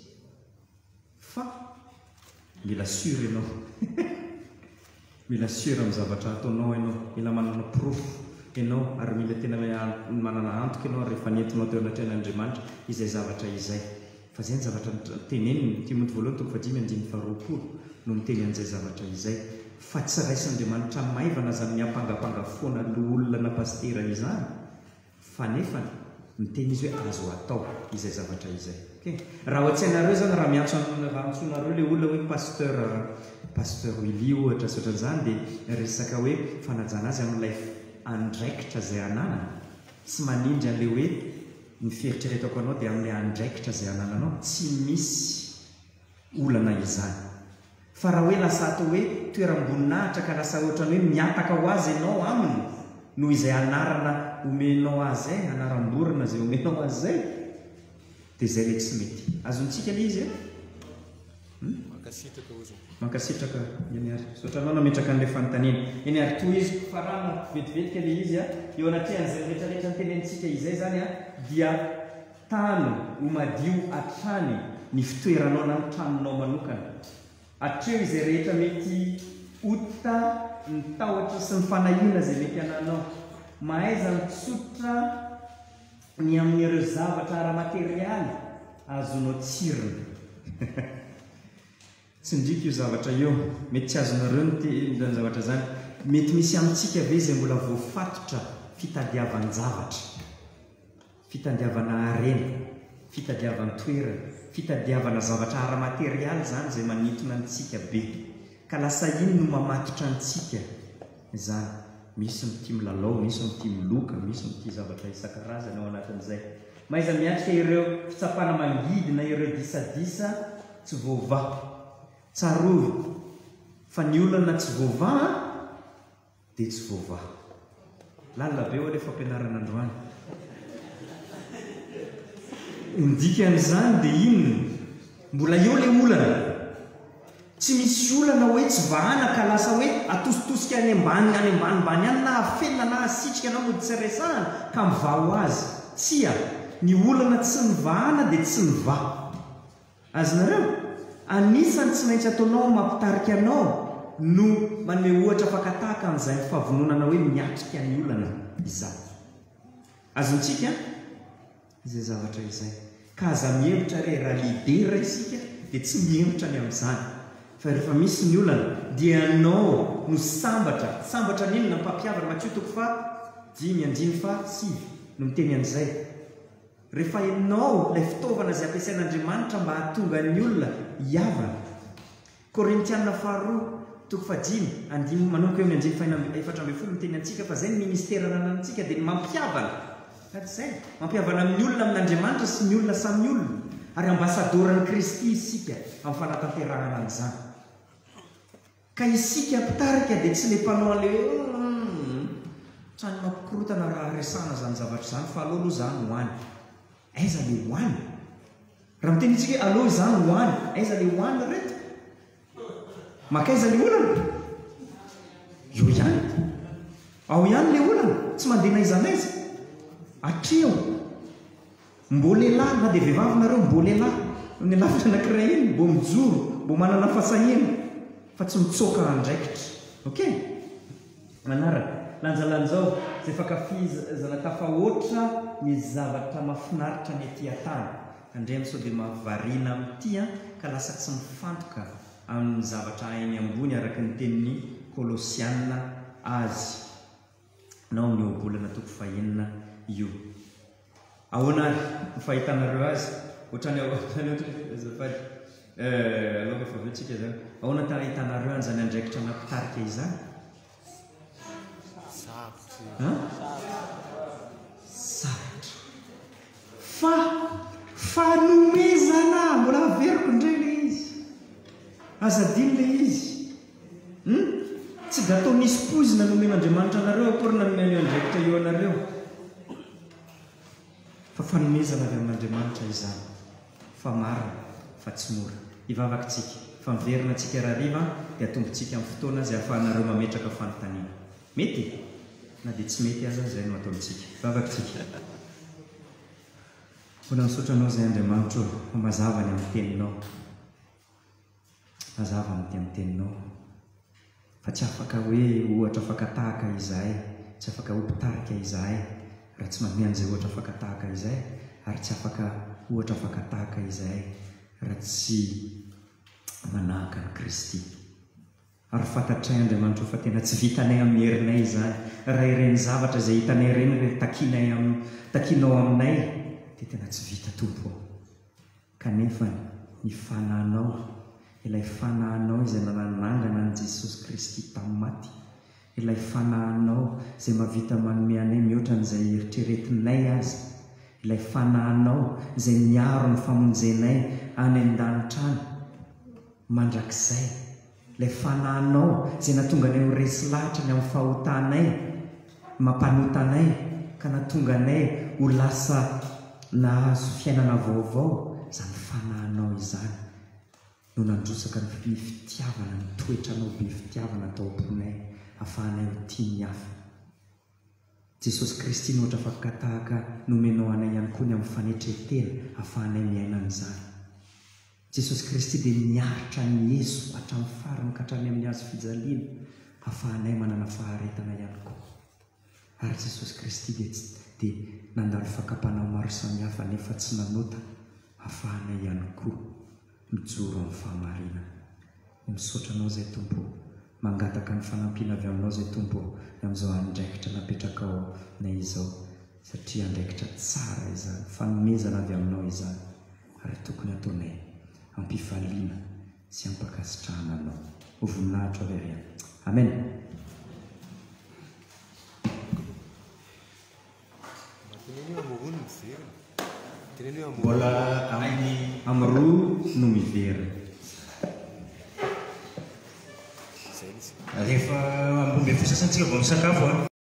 Fa mila sûr ianao mila sûr amin'ny zavatra ataonao ianao, mila manana proof ianao ary mila tena manana antoka ianao rehefa nentinao teo anatrehan'Andriamanitra izay zavatra izay. Fa zay ny zavatra teneniny Timoty voalohany toko fahadimy andiny faharoapolo no miteny an'izay zavatra izay. Fa tsy raisin'Andriamanitra maivana zany miampangapanga foana olona na pastera izany, fa nefa miteny izy hoe azo atao izay zavatra izay. Okay. Raha ohatsinareo zany raha miantsonareo ilay olona hoe pasteur pasteur Willy ohatra sy ohatran'izany dia resaka hoe fanajana azy amin'ilay andraikitra izay ananana, tsy manindry an'ilay hoe ny fieritreretako anao dia amin'ilay andraikitra izay anananao tsy misy olana izany. Fa raha hoe lasa atao hoe toeram-boninahitra ka lasa ohatrany hoe miataka ho azy ianao aminy noho izay anarana omenao azy zay, anaram-borona izay omenao azy zay, dia izay ilay tsy mety. Azontsika ilay izy mankasitraka ozy mankasitraka eny ary soatranao nametraka an'ilay fanontaniana eny ary toy izy farana vetivetika ilay izy a eo anatrehan'izay rehetrarehetra ny tenentsika izay zany a dia tany ho madio hatrany ny fitoeranao na ny tranonao manokana. Hatreo izay rehetra mety ota ny tahotra sy ny fanahiana izay mety ananao. Mahaiza mitsotra ny amin'ireo zavatra ara-materialy azonao tsirona. Tsy ndrika io zavatra eo, mety tsy azonareo ny zavatra zany. Mety misy amintsika ve izay mbola voafatotra fitadiavan-javatra, fitadiavana harena, fitadiavana toerana, fitadiavana zavatra ara-materialy zany izay manintona antsika be. Ka lasa iny no mamatotra antsika zany. Misy mitia milalao, misy mitia miloka, misy mitia zavatra isan-karazany ao anatin'izay. Mahaiza miatrika ireo fitsapana mangidy na ireo disadisa tsy voavaha. Tsarovy fa ny olana tsy voavaha dia tsy voavaha. Lalina be ho ilay fampianarana androany. Indika an'izany dia inona? Mbola eo ilay olana. Tsy misy olana hoe tsy vahana ka lasa hoe atositosika any ambany any ambanimbany any na afelina na asitrika na mody tsy resahana ka mivaho azy. Tsia, ny olana tsy mivahana dia tsy mivaha. Azonareo? Anisany tsy maintsy ataonao mampitarika anao no manome ohatra fakataka amin'izay fahavononana hoe miatrika ny olana izany. Azontsika izay zavatra izay. Ka aza mihevitra re raha lidera isika dia tsy mihevitra ny amin'izany. Fa rehefa misy ny olana dia anao no sambatra. Sambatra n'inona mpampiavana Matthieu toko fa dimy andiny fa sivy no miteny an'izay. Rehefa ianao ilay fitaovana izay ampiasain'Andriamanitra mba hahatonga ny olona hiavana. Korintiana faharoa toko fahadimy andimy manomboka eo amin'ny andiny faha efatra ambin'ny folo miteny antsika fa izay ny ministera ananantsika dia ny mampiavana. Izay mampiavana amin'ny olona amin'Andriamanitra sy ny olona samy olona ary ambasadoran'i Kristy isika amin'ny fanatanterahana an'izany. Ka isika mpitarika dia tsy ilay mpanao an'ilay trany mampikorotana raha resahana zany zavatra izany fa aloha aloha izany ho any. Aiza ilay ho any? Raha miteny isika aloha izany ho any, aiza ilay ho any reto? Makaiza ilay olana? Io ihany. Ao ihany ilay olana, tsy mandeha naiza naiza. Hatreo. Mbô lehilahy na dia vehivavy nareo mbô lehilahy. Ny lavitra anankiray iny mbô mijoro, mbô manana fahasahiana fa tsy mitsoaka andraikitra. Okay? Manaraka. Lanjalanjao izay fankafizana tafahoatra ny zavatra mahafinaritra ny etỳ an-tany. Andremy sao dia mahavariana amin'ity ka lasa tsy mifantoka amin'ny zavatra eny ambony araka ny tenin'ny Kolosiana azy. nao ny obolana toko fahenina io ahoana fahitanareo azy ohatrany azafady aloha fa vetsika zany ahoana tahitanareo an'izany andraikitra nampitarika izany sarotra fa fanomezana mbola averiko indray le izy azadiny le izy tsy da atao misy pozina nomen'andriamanitra anareo akorina nomeny andraikitra eo anareo fa fanomezana avy amin'andriamanitra izany fa marina fa tsy mora hivavakitsika fa miverina tsika rahariva dia atombotsika amin'ny fotoana zay ahafahanareo mametraka fanontaniana mety na dia tsy mety aza zay no ataontsika vavakitsika mbola misotranao zay andriamanitra mazavany amin'ny teninao mazava amin'ny teninao fa tsy afaka hoe ohatra afaka tahaka izahay tsy afaka ho mpitarika izahay raha tsy mamean'izay ohatra afaka tahaka izahay ary tsy afaka ohatra afaka tahaka izahay raha tsy manahaka ny Kristy ary fantatray andriamanitra fa tena tsy vitanay amin'ny herinay izany raha ireny zavatra izay hitanay ireny re takinay am takinao aminay dia tena tsy vita tompo kanefa ny fanahinao ilay fanahinao izay nananangana an' Jesosy Kristy tamin'ny maty ilay fanahinao izay mavita manome anay mihoatra n'izay eritreretinay azy ilay fanahinao izay miaro ny famonjenay any an-danitrany mandrakizay ilay fanahinao izay natonga anay ho resy lahatra ny amin'ny fahotanay mampanotanay ka natonga anay ho lasa nahazo fiainana vaovao izany fanahinao izany no nandrosaka ny fitiavana ny toetranao be fitiavana taoponay ahafahanay ho tia ny hafa Jesosy Kristy no ohatra afaka tahaka nomenao anay ihany koa ny amin'ny fanetretena ahafahanay miaina an'izany Jesosy Kristy dia niaritra ny Yesu hatramin'ny farany ka hatrany amin'ny hazo fijaliana ahafahanay manana faharetana ihany koa ary Jesosy Kristy dia dia nandalo fakapanao maro samihafa nefa tsy nanota ahafahanay ihany koa mijoro amin'ny fahamarinana misaotranao zay tompo mangataka ny fanampiana avy aminao zay tompo amin'izao andraikitra napetraka ao nay izao satria andraikitra tsara izany fanomezana avy aminao izany ary tokony ataonay ampifaliana sy ampakasitrahana anao ho voninahitra avy ariana amen mbola amin'ny amin'ny roa no miverina rehefa ambombe fisasantsika vao misakafo a